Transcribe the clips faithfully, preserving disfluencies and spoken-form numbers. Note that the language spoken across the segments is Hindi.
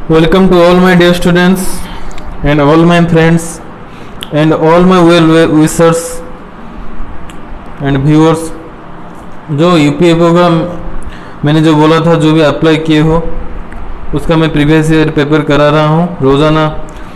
Welcome to all my dear students and all my friends and all my well wishers and viewers। जो यूपीएफओ का मैंने जो बोला था, जो भी अप्लाई किए हो उसका मैं प्रीवियस ईयर पेपर करा रहा हूँ। रोज़ाना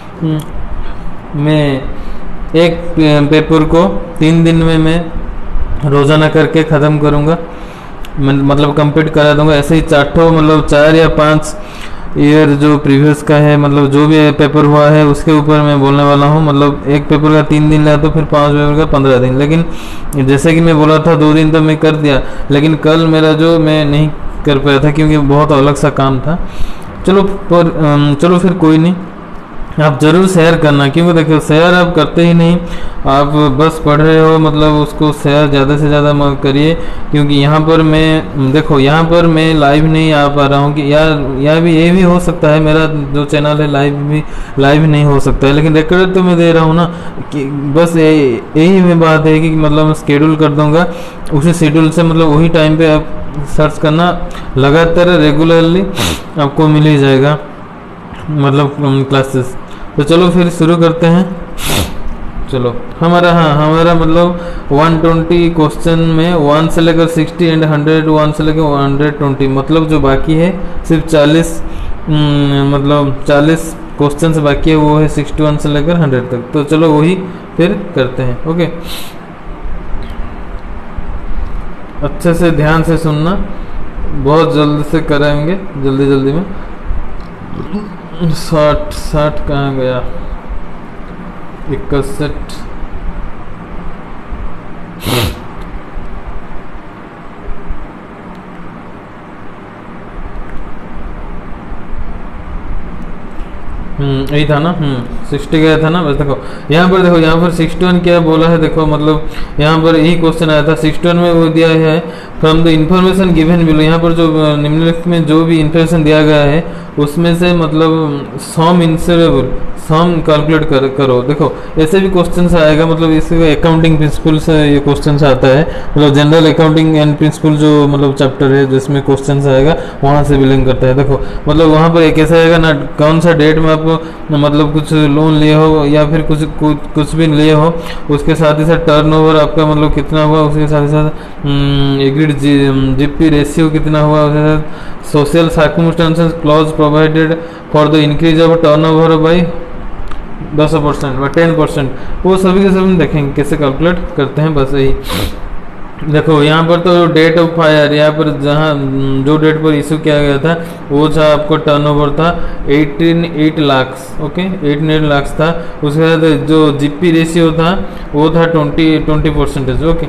मैं एक पेपर को तीन दिन में मैं रोज़ाना करके ख़त्म करूँगा, मतलब कंप्लीट करा दूँगा। ऐसे ही चारों मतलब चार या पाँच ईयर जो प्रीवियस का है, मतलब जो भी पेपर हुआ है उसके ऊपर मैं बोलने वाला हूँ। मतलब एक पेपर का तीन दिन लगा तो फिर पांच पेपर का पंद्रह दिन। लेकिन जैसे कि मैं बोला था दो दिन तो मैं कर दिया, लेकिन कल मेरा जो मैं नहीं कर पाया था क्योंकि बहुत अलग सा काम था। चलो पर चलो फिर कोई नहीं, आप ज़रूर शेयर करना, क्योंकि देखो शेयर आप करते ही नहीं, आप बस पढ़ रहे हो, मतलब उसको शेयर ज़्यादा से ज़्यादा मत करिए। क्योंकि यहाँ पर मैं देखो यहाँ पर मैं लाइव नहीं आ पा रहा हूँ कि यार या भी ये भी हो सकता है मेरा जो चैनल है लाइव भी लाइव नहीं हो सकता है, लेकिन रिकॉर्ड तो मैं दे रहा हूँ ना। कि बस यही में बात है कि मतलब शेड्यूल कर दूँगा, उसी शेड्यूल से मतलब वही टाइम पर आप सर्च करना, लगातार रेगुलरली आपको मिल ही जाएगा मतलब क्लासेस। तो चलो फिर शुरू करते हैं। चलो हमारा हाँ हमारा मतलब एक सौ बीस क्वेश्चन में वन से लेकर साठ एंड हंड्रेड, वन से लेकर एक सौ बीस, मतलब जो बाकी है सिर्फ चालीस, मतलब चालीस क्वेश्चन से बाकी है, वो है इकसठ से लेकर हंड्रेड तक। तो चलो वही फिर करते हैं। ओके, अच्छे से ध्यान से सुनना, बहुत जल्द से कराएंगे, जल्दी जल्दी में। साठ साठ कहाँ गया, इकसठ, हम्म यही था ना, हम्म साठ गया था ना। बस देखो यहाँ पर, देखो यहाँ पर इकसठ क्या बोला है, देखो मतलब यहाँ पर यही क्वेश्चन आया था। इकसठ में वो दिया है from the information given below, यहाँ पर जो निम्नलिखित में जो भी इंफॉर्मेशन दिया गया है उसमें से मतलब सम इंसरेबल सम कैलकुलेट कर करो। देखो ऐसे भी क्वेश्चन आएगा, मतलब इसके अकाउंटिंग प्रिंसिपल से ये क्वेश्चन आता है, मतलब जनरल अकाउंटिंग एंड प्रिंसिपल जो मतलब चैप्टर है जिसमें क्वेश्चन आएगा वहाँ से बिलिंग करता है। देखो मतलब वहाँ पर एक ऐसा आएगा ना, कौन सा डेट में आप मतलब कुछ लोन लिए हो या फिर कुछ कुछ, कुछ भी लिए हो, उसके साथ ही साथ टर्नओवर आपका मतलब कितना हुआ, उसके साथ ही साथ एग्रीड जीपी रेशियो कितना हुआ, उसके साथ social circumstances clause provided for the increase of turnover by दस परसेंट व टेन परसेंट, वो सभी के सभी देखेंगे कैसे कैलकुलेट करते हैं। बस यही देखो यहाँ पर तो डेट ऑफ फायर, यहाँ पर जहाँ जो डेट पर इशू किया गया था वो था आपको टर्नओवर था अठारह लाख, ओके अठारह लाख था। उसके बाद जो जीपी रेशियो था वो था ट्वेंटी ट्वेंटी परसेंटेज, ओके।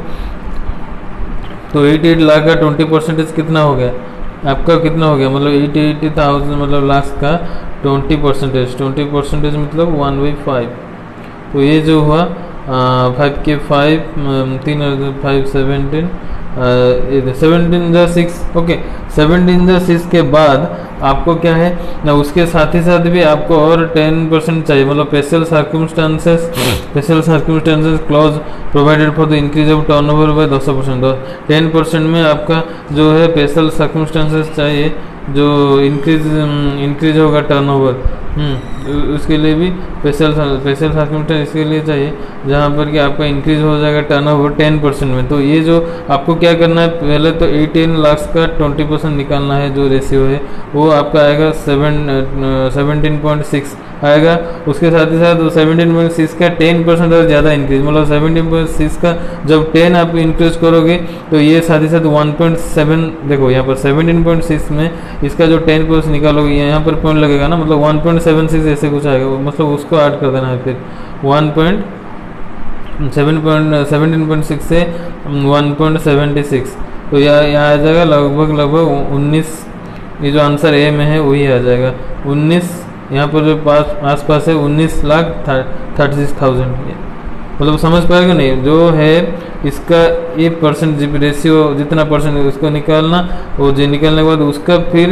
तो अठारह लाख का ट्वेंटी परसेंटेज कितना हो गया आपका, कितना हो गया मतलब एटी एटी थाउजेंड मतलब लाख का ट्वेंटी परसेंटेज, ट्वेंटी परसेंटेज मतलब वन बाई फाइव। तो ये जो हुआ फाइव के फाइव तीन फाइव सेवनटीन सेवनटीन जा सिक्स, ओके सेवनटीन जा सिक्स के बाद आपको क्या है ना, उसके साथ ही साथ भी आपको और टेन परसेंट चाहिए, मतलब special circumstances special circumstances clause provided for the increase of turnover by दस परसेंट। टेन परसेंट में आपका जो है स्पेशल सर्कमस्टांसेस चाहिए, जो इंक्रीज इंक्रीज होगा टर्नओवर, उसके लिए भी स्पेशल स्पेशल सर्कमस्टेंस इसके लिए चाहिए जहाँ पर कि आपका इंक्रीज हो जाएगा टर्नओवर टेन परसेंट में। तो ये जो आपको क्या करना है, पहले तो अठारह लाख का ट्वेंटी परसेंट निकालना है, जो रेशियो है वो आपका आएगा सेवन सेवनटीन पॉइंट सिक्स आएगा। उसके साथ ही साथ सेवनटीन पॉइंट सिक्स का टेन परसेंट और ज़्यादा इंक्रीज, मतलब सेवनटीन पॉइंट सिक्स का जब टेन आप इंक्रीज करोगे तो ये साथ ही साथ वन पॉइंट सेवन, देखो यहाँ पर सेवनटीन पॉइंट सिक्स में इसका जो टेन परसेंट निकालोगे यहाँ पर पॉइंट लगेगा ना, मतलब वन पॉइंट सेवन सिक्स ऐसे कुछ आएगा, मतलब उसको ऐड कर देना है फिर one point seven point seventeen point six से वन पॉइंट सेवेंटी सिक्स, तो यहाँ यहाँ आ जाएगा लगभग लगभग उन्नीस। ये जो आंसर ए में है वही आ जाएगा उन्नीस, यहाँ पर जो पास आस पास है उन्नीस लाख थर्टी सिक्स थाउजेंड। मतलब समझ पाएगा नहीं, जो है इसका ये परसेंट जी रेशियो जितना परसेंट उसको निकालना, वो जो निकालने के बाद उसका फिर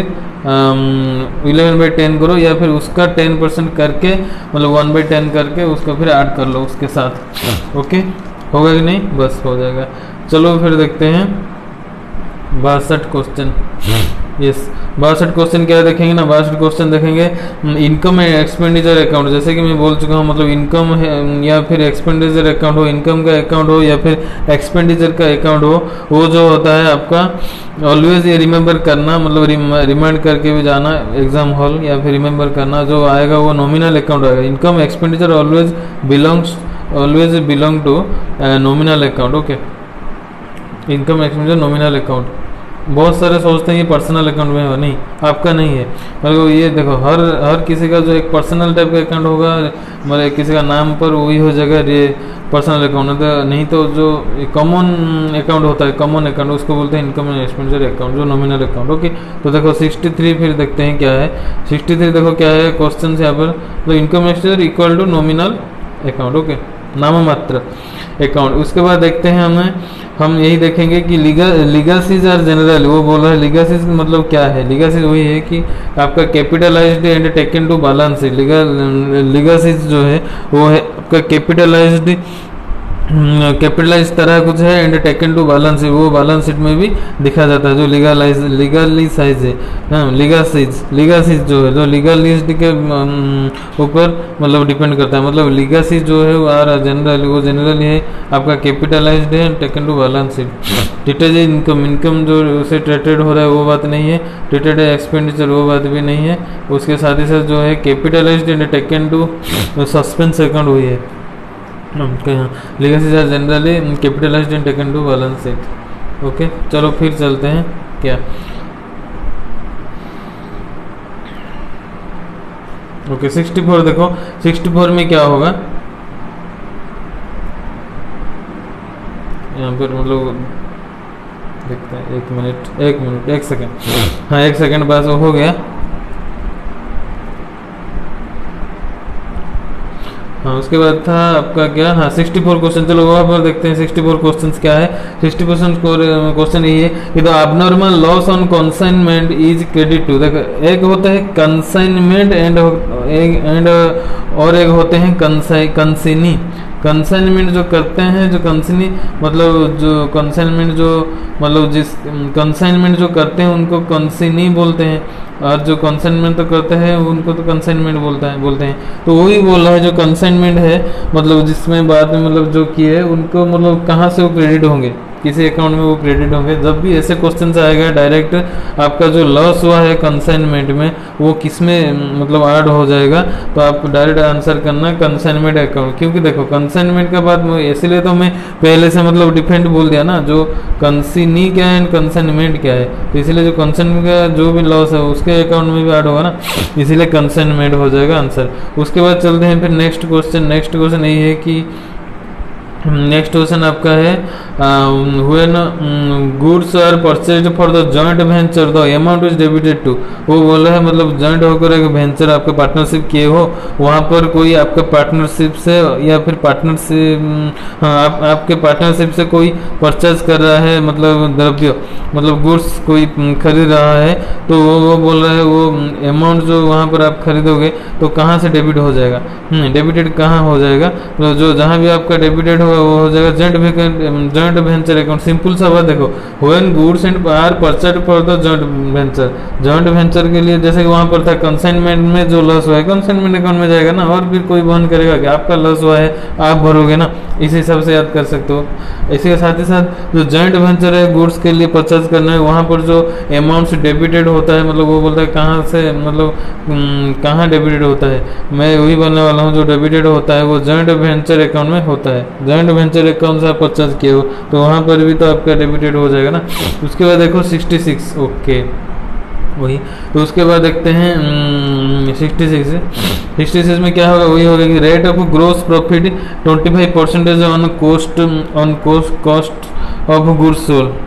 इलेवन बाई टेन करो, या फिर उसका टेन परसेंट करके मतलब वन बाई टेन करके उसको फिर ऐड कर लो उसके साथ। ओके होगा कि नहीं, बस हो जाएगा। चलो फिर देखते हैं बासठ क्वेश्चन। यस, बासठ क्वेश्चन क्या देखेंगे ना, बासठ क्वेश्चन देखेंगे इनकम एंड एक्सपेंडिचर अकाउंट। जैसे कि मैं बोल चुका हूँ, मतलब इनकम है या फिर एक्सपेंडिचर अकाउंट हो, इनकम का अकाउंट हो या फिर एक्सपेंडिचर का अकाउंट हो, वो जो होता है आपका ऑलवेज ये रिमेंबर करना, मतलब रिमाइंड करके भी जाना एग्जाम हॉल, या फिर रिमेंबर करना जो आएगा वो नॉमिनल अकाउंट आएगा। Income expenditure always belongs always belong to nominal account. Okay, income expenditure nominal account. बहुत सारे सोचते हैं ये पर्सनल अकाउंट में है, नहीं, आपका नहीं है। मतलब ये देखो, हर हर किसी का जो एक पर्सनल टाइप का अकाउंट होगा, मतलब किसी का नाम पर वही हो जाएगा ये पर्सनल अकाउंट, तो नहीं तो जो कॉमन अकाउंट होता है, कॉमन अकाउंट उसको बोलते हैं इनकम एंड एक्सपेंडिचर अकाउंट, जो नॉमिनल अकाउंट। ओके, तो देखो सिक्सटी थ्री फिर देखते हैं क्या है। सिक्सटी थ्री देखो क्या है क्वेश्चन यहाँ पर, तो income expenditure equal to nominal account. Okay, नाम मात्र अकाउंट। उसके बाद देखते हैं हमें हम यही देखेंगे कि लीगल लीगसीज आर जनरल, वो बोल रहा है लीगसीज मतलब क्या है। लीगसीज वही है कि आपका capitalised and taken to balance sheet. Legal legacies जो है वो है आपका कैपिटलाइज्ड कैपिटलाइज तरह कुछ है and taken to balance sheet, वो बैलेंस शीट में भी दिखा जाता है। जो लीगलाइज लीगली साइज है, हाँ लीगासीज लीगासीज जो है, जो लीगलिस्ट के ऊपर मतलब डिपेंड करता है। मतलब लीगासीज जो है वो आर जनरल, वो जनरली है आपका कैपिटलाइज्ड है taken to balance sheet. Treated income, income जो उसे ट्रीटेड हो रहा है वो बात नहीं है। ट्रीटेड एक्सपेंडिचर वो बात भी नहीं है। उसके साथ ही साथ जो है capitalised and taken to suspense account हुई है। Legacies are generally capitalised and taken to balance sheet. Okay, चलो फिर चलते हैं क्या। ओके, सिक्सटी फोर देखो, सिक्सटी फोर में क्या होगा यहाँ पर, मतलब देखते हैं, एक मिनट एक मिनट एक सेकेंड, हाँ एक सेकेंड बस हो गया। हाँ, उसके बाद था आपका क्या, हाँ सिक्सटी फोर क्वेश्चन। चलो वहाँ पर देखते हैं सिक्सटी फोर क्वेश्चन क्या है। सिक्सटी परसेंट क्वेश्चन यही है कि the abnormal loss on consignment is credit to. देखो, एक होता है कंसाइनमेंट एंड एंड और एक होते हैं कंसाइ कंसिनी। कंसाइनमेंट जो करते हैं, जो कंसिनी मतलब जो कंसाइनमेंट जो मतलब जिस कंसाइनमेंट जो करते हैं उनको कंसिनी बोलते हैं, और जो कंसाइनमेंट तो करते हैं उनको तो कंसाइनमेंट बोलता है बोलते हैं। तो वही बोल रहा है जो कंसाइनमेंट है, मतलब जिसमें बाद में मतलब जो किए उनको मतलब कहाँ से वो क्रेडिट होंगे, किसी अकाउंट में वो क्रेडिट होंगे। जब भी ऐसे क्वेश्चन आएगा डायरेक्ट आपका जो लॉस हुआ है कंसाइनमेंट में वो किस में मतलब ऐड हो जाएगा, तो आप डायरेक्ट आंसर करना कंसाइनमेंट अकाउंट। क्योंकि देखो कंसाइनमेंट के बाद इसलिए तो मैं पहले से मतलब डिफरेंट बोल दिया ना, जो कंसिनी क्या है कंसाइनमेंट क्या है, तो इसलिए जो कंसाइनमेंट का जो भी लॉस है उसके अकाउंट में भी ऐड होगा ना, इसीलिए कंसाइनमेंट हो जाएगा आंसर। उसके बाद चलते हैं फिर नेक्स्ट क्वेश्चन। नेक्स्ट क्वेश्चन यही है कि नेक्स्ट क्वेश्चन आपका है when goods are purchased for the joint venture the amount is debited to. वो बोला है मतलब जॉइंट होकर एक वेंचर आपके पार्टनरशिप किए हो, वहाँ पर कोई आपका पार्टनरशिप से या फिर पार्टनरशिप हाँ आप, आपके पार्टनरशिप से कोई परचेज कर रहा है, मतलब द्रव्य मतलब गुड्स कोई खरीद रहा है, तो वो वो बोल रहा है वो अमाउंट जो वहाँ पर आप खरीदोगे तो कहाँ से डेबिट हो जाएगा, डेबिटेड कहाँ हो जाएगा, तो जो जहाँ भी आपका डेबिटेड होगा वो हो जाएगा joint joint venture account. Simple सा बात देखो, when goods and are purchased for the joint venture, joint venture के लिए जैसे कि वहाँ पर था कंसाइनमेंट में जो लॉस हुआ है कंसाइनमेंट अकाउंट में जाएगा ना, और फिर कोई बहन करेगा कि आपका लॉस हुआ है आप भरोगे ना, इस हिसाब से याद कर सकते हो। इसी के साथ ही साथ जो जॉइंट वेंचर है गुड्स के लिए परचेज करना है, वहाँ पर जो अमाउंट डेबिटेड होता है मतलब वो बोलता है कहाँ से मतलब कहाँ डेबिटेड होता है, मैं वही बोलने वाला हूँ। जो डेबिटेड होता है वो जॉइंट वेंचर अकाउंट में होता है, जॉइंट वेंचर अकाउंट से आप परचेज किए हो तो वहाँ पर भी तो आपका डेबिटेड हो जाएगा ना। उसके बाद देखो सिक्सटी सिक्स, ओके वही। तो उसके बाद देखते हैं सिक्सटी सिक्स सिक्सटी सिक्स में क्या होगा, वही होगा कि rate of gross profit twenty five percentage on cost on cost cost of goods sold.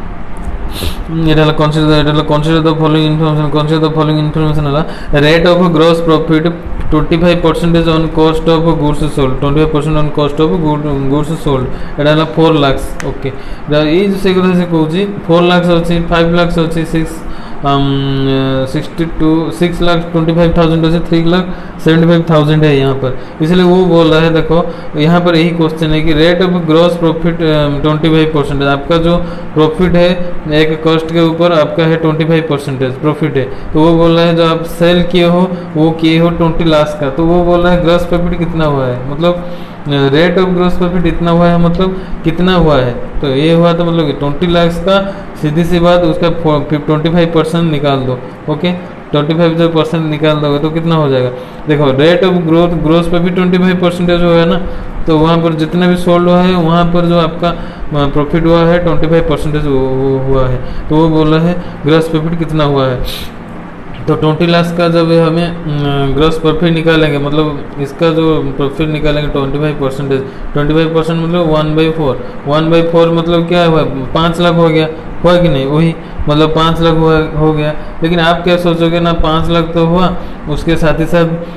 এটা হলো কনসিডার এটা হলো consider the following information consider the following information হলো rate of gross profit twenty five percentage on cost of goods sold twenty five percent on cost of goods sold. এটা হলো फोर लाख। ओके, এই যে সেগুলো সে কହୁଛି फोर लाख ଅଛି, फाइव लाख ଅଛି, six sixty two six lakh twenty five thousand से three lakh seventy five thousand है यहाँ पर, इसलिए वो बोल रहा है देखो यहाँ पर यही क्वेश्चन है कि rate of gross profit twenty five percentage, आपका जो प्रॉफिट है एक कॉस्ट के ऊपर आपका है ट्वेंटी फाइव परसेंटेज प्रॉफिट है, तो वो बोल रहा है जो आप सेल किए हो वो किए हो ट्वेंटी लाख का, तो वो बोल रहा है ग्रॉस प्रॉफिट कितना हुआ है, मतलब रेट ऑफ ग्रॉस प्रॉफिट इतना हुआ है, मतलब कितना हुआ है, तो ये हुआ तो मतलब ट्वेंटी लाख का सीधी सी बात उसका ट्वेंटी फाइव परसेंट निकाल दो। ओके, ट्वेंटी फाइव जो परसेंट निकाल दोगे तो कितना हो जाएगा, देखो रेट ऑफ ग्रोथ ग्रोथ पे भी ट्वेंटी फाइव परसेंटेज हुआ है ना, तो वहाँ पर जितना भी सोल्ड हुआ है वहाँ पर जो आपका प्रॉफिट हुआ है ट्वेंटी फाइव परसेंटेज हुआ है, तो वो बोल रहा है ग्रॉस प्रॉफिट कितना हुआ है। तो ट्वेंटी लाख का जब हमें ग्रॉस प्रॉफिट निकालेंगे, मतलब इसका जो प्रॉफिट निकालेंगे twenty five percentage twenty five percent मतलब one by four one by four मतलब क्या हुआ, पाँच लाख हो गया, हुआ कि नहीं, वही मतलब पाँच लाख हुआ हो गया। लेकिन आप क्या सोचोगे ना, पाँच लाख तो हुआ, उसके साथ ही साथ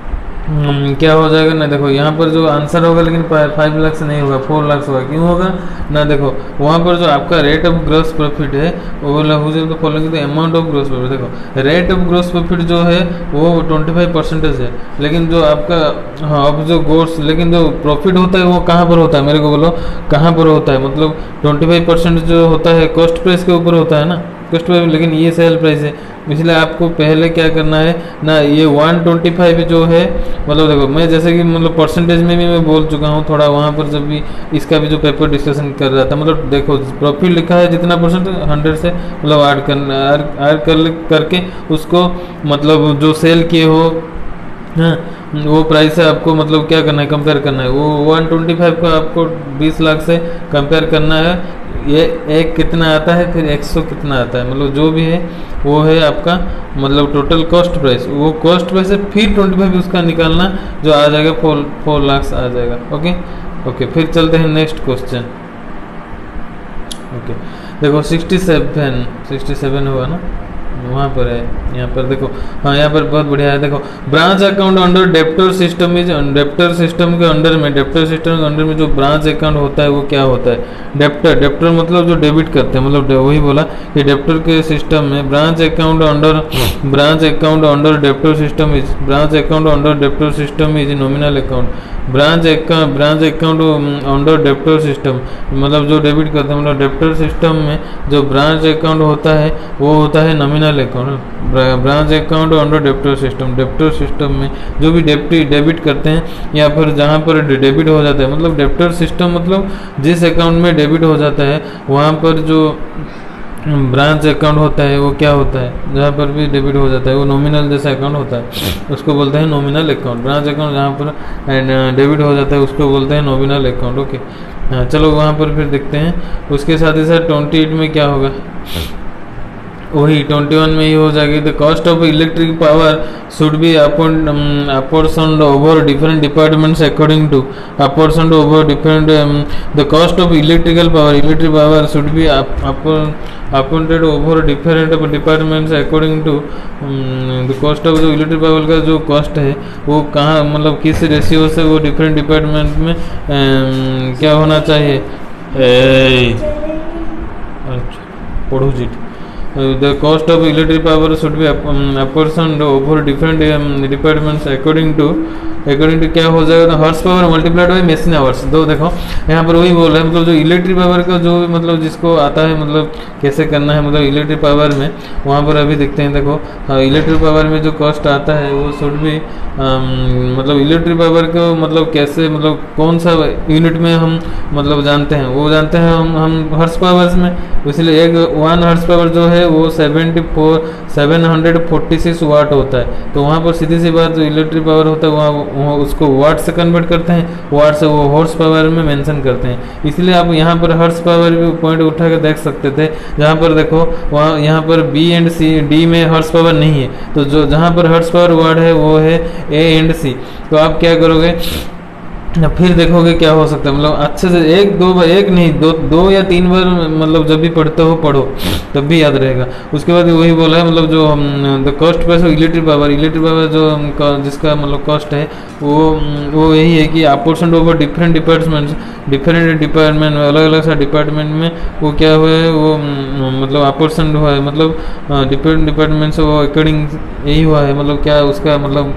क्या हो जाएगा ना, देखो यहाँ पर जो आंसर होगा लेकिन फाइव लाख से नहीं होगा, फोर लाख होगा, क्यों होगा ना, देखो वहाँ पर जो आपका रेट ऑफ ग्रॉस प्रॉफिट है वो तो following the amount of gross profit, देखो रेट ऑफ ग्रॉस प्रॉफिट जो है वो ट्वेंटी फाइव परसेंटेज है, लेकिन जो आपका हाँ अब जो गोर्स लेकिन जो प्रॉफिट होता है वो कहाँ पर होता है, मेरे को बोलो कहाँ पर होता है, मतलब ट्वेंटी फाइव परसेंट जो होता है कॉस्ट प्राइस के ऊपर होता है ना, कॉस्ट प्राइस, लेकिन ये सेल प्राइस है, इसलिए आपको पहले क्या करना है ना, ये वन ट्वेंटी फाइव जो है, मतलब देखो मैं जैसे कि मतलब परसेंटेज में भी मैं बोल चुका हूँ थोड़ा, वहाँ पर जब भी इसका भी जो पेपर डिस्कशन कर रहा था, मतलब देखो प्रॉफिट लिखा है जितना परसेंट हंड्रेड से मतलब ऐड करना ऐड कर करके उसको मतलब जो सेल किए हो हाँ वो प्राइस है आपको मतलब क्या करना है, कंपेयर करना है, वो वन ट्वेंटी फाइव को आपको बीस लाख से कंपेयर करना है, ये एक कितना आता है फिर एक सौ कितना आता है, मतलब जो भी है वो है आपका मतलब टोटल कॉस्ट प्राइस, वो कॉस्ट प्राइस है फिर ट्वेंटी फाइव उसका निकालना जो आ जाएगा फोर फोर लाख आ जाएगा। ओके ओके फिर चलते हैं नेक्स्ट क्वेश्चन। ओके देखो सिक्सटी सेवन सिक्सटी सेवन हुआ ना, वहाँ पर है, यहाँ पर देखो हाँ यहाँ पर बहुत बढ़िया है, देखो branch account under debtor system is debtor system के अंडर में डेप्टर सिस्टम के अंडर में जो ब्रांच अकाउंट होता है वो क्या होता है, डेप्टर डेप्टर मतलब जो डेबिट करते हैं, मतलब वही बोला कि डेप्टर के सिस्टम में branch account under branch account under debtor system is branch account under debtor system is nominal account, branch account branch account under debtor system मतलब जो डेबिट करते हैं, मतलब डेप्टर सिस्टम में जो ब्रांच अकाउंट होता है वो होता है nominal account, branch account under debtor system, debtor system में जो भी डेबिट डेबिट करते हैं या फिर जहाँ पर डेबिट हो जाता है, मतलब डेप्टर सिस्टम मतलब जिस अकाउंट में डेबिट हो जाता है वहाँ पर जो ब्रांच अकाउंट होता है वो क्या होता है, जहाँ पर भी डेबिट हो जाता है वो नॉमिनल जैसा अकाउंट होता है उसको बोलते हैं नॉमिनल अकाउंट, ब्रांच अकाउंट जहाँ पर डेबिट हो जाता है उसको बोलते हैं नॉमिनल अकाउंट। ओके हाँ चलो वहाँ पर फिर देखते हैं, उसके साथ ही साथ ट्वेंटी एट में क्या होगा, वही ट्वेंटी वन में ही हो जाएगी, the cost of electric power should be apportioned over different departments according to apportioned over different the cost of electrical power electric power should be appointed over different departments according to the cost of जो इलेक्ट्रिक पावर का जो कॉस्ट है वो कहाँ मतलब किस रेशियो से वो डिफरेंट डिपार्टमेंट में um, क्या होना चाहिए, पढ़ू जी, the cost of electric power should be apportioned over different um, departments according to according to क्या हो जाएगा, horse power multiplied by machine hours. दो देखो यहाँ पर वही बोल रहे हैं, मतलब जो इलेक्ट्रिक पावर का जो मतलब जिसको आता है मतलब कैसे करना है, मतलब इलेक्ट्रिक पावर में वहाँ पर अभी देखते हैं, देखो इलेक्ट्रिक पावर में जो कॉस्ट आता है वो शुड भी मतलब इलेक्ट्रिक पावर को मतलब कैसे मतलब कौन सा यूनिट में हम मतलब जानते हैं, वो जानते हैं हम हम हॉर्स पावर्स में, इसलिए एक वन हॉर्स पावर जो है वो seventy four seven hundred forty six watt होता है, तो वहाँ पर सीधी सी बात जो इलेक्ट्रिक पावर होता है वहाँ वो उसको वाट से कन्वर्ट करते हैं, वाट से वो हॉर्स पावर में मेंशन करते हैं, इसलिए आप यहाँ पर हॉर्स पावर भी पॉइंट उठा कर देख सकते थे, जहाँ पर देखो वहाँ यहाँ पर बी एंड सी डी में हॉर्स पावर नहीं है, तो जो जहाँ पर हॉर्स पावर वर्ड है वो है ए एंड सी, तो आप क्या करोगे फिर देखोगे क्या हो सकता है, मतलब अच्छे से एक दो बार, एक नहीं दो दो या तीन बार, मतलब जब भी पढ़ते हो पढ़ो तब भी याद रहेगा। उसके बाद वही बोला है, मतलब जो the cost price of electric power, electric power जो हम का- जिसका मतलब कॉस्ट है वो वो यही है कि apportion over different departments, different department अलग अलग सा डिपार्टमेंट में वो क्या हुआ है, वो म, मतलब अपोर्शन हुआ है, मतलब डिफरेंट डिपार्टमेंट से वो अकॉर्डिंग यही हुआ है, मतलब क्या उसका मतलब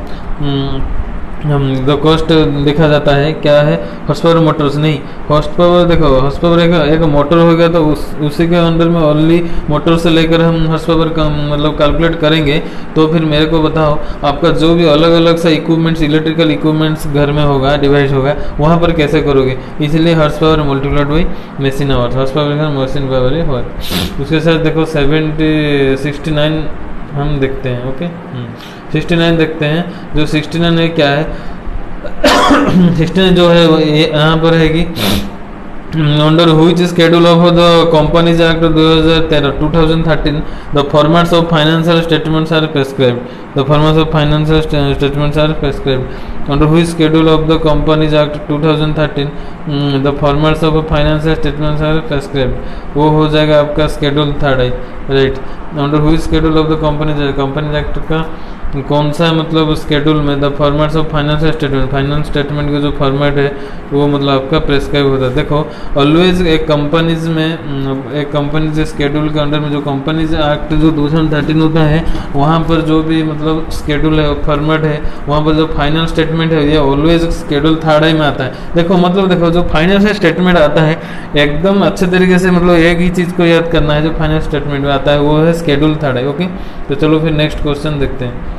द कॉस्ट देखा जाता है क्या है, हॉर्स पावर मोटर्स नहीं, हॉर्स पावर देखो हॉर्स पावर एक, एक मोटर हो गया तो उस उसी के अंदर में ओनली मोटर से लेकर हम हॉर्स पावर का मतलब कैलकुलेट करेंगे। तो फिर मेरे को बताओ आपका जो भी अलग अलग सा इक्विपमेंट्स, इलेक्ट्रिकल इक्विपमेंट्स घर में होगा, डिवाइस होगा, वहाँ पर कैसे करोगे, इसलिए horse power multiplied by machine hours, horse power machine power ही हुआ। उसके साथ देखो सेवेंटी सिक्सटी नाइन हम देखते हैं। ओके, सिक्सटी नाइन देखते हैं। जो सिक्सटी नाइन है क्या है, सिक्सटी नाइन जो है वो ये यहाँ पर है कि under which schedule of the companies act दो हज़ार तेरह two thousand thirteen the formats of financial statements are prescribed the formats of financial statements are prescribed under which schedule of the companies act two thousand thirteen the formats of financial statements are prescribed. वो हो जाएगा आपका स्केड्यूल थर्ड है, right. Under which schedule of the companies companies act का कौन सा मतलब स्केड्यूल में the formats of financial statement, finance statement का जो फॉर्मेट है वो मतलब आपका प्रेस्क्राइब होता है। देखो ऑलवेज एक कंपनीज में, एक कंपनीज स्केड्यूल के अंडर में जो कंपनीज एक्ट जो दो हज़ार तेरह होता है वहाँ पर जो भी मतलब स्केड्यूल है फॉर्मेट है वहाँ पर जो फाइनेंस स्टेटमेंट है ये ऑलवेज स्केड्यूल थर्ड आई में आता है। देखो मतलब देखो जो फाइनेंशियल स्टेटमेंट आता है एकदम अच्छे तरीके से मतलब एक ही चीज़ को याद करना है, जो फाइनेंस स्टेटमेंट में आता है वो है स्केड्यूल थर्ड है। ओके, तो चलो फिर नेक्स्ट क्वेश्चन देखते हैं।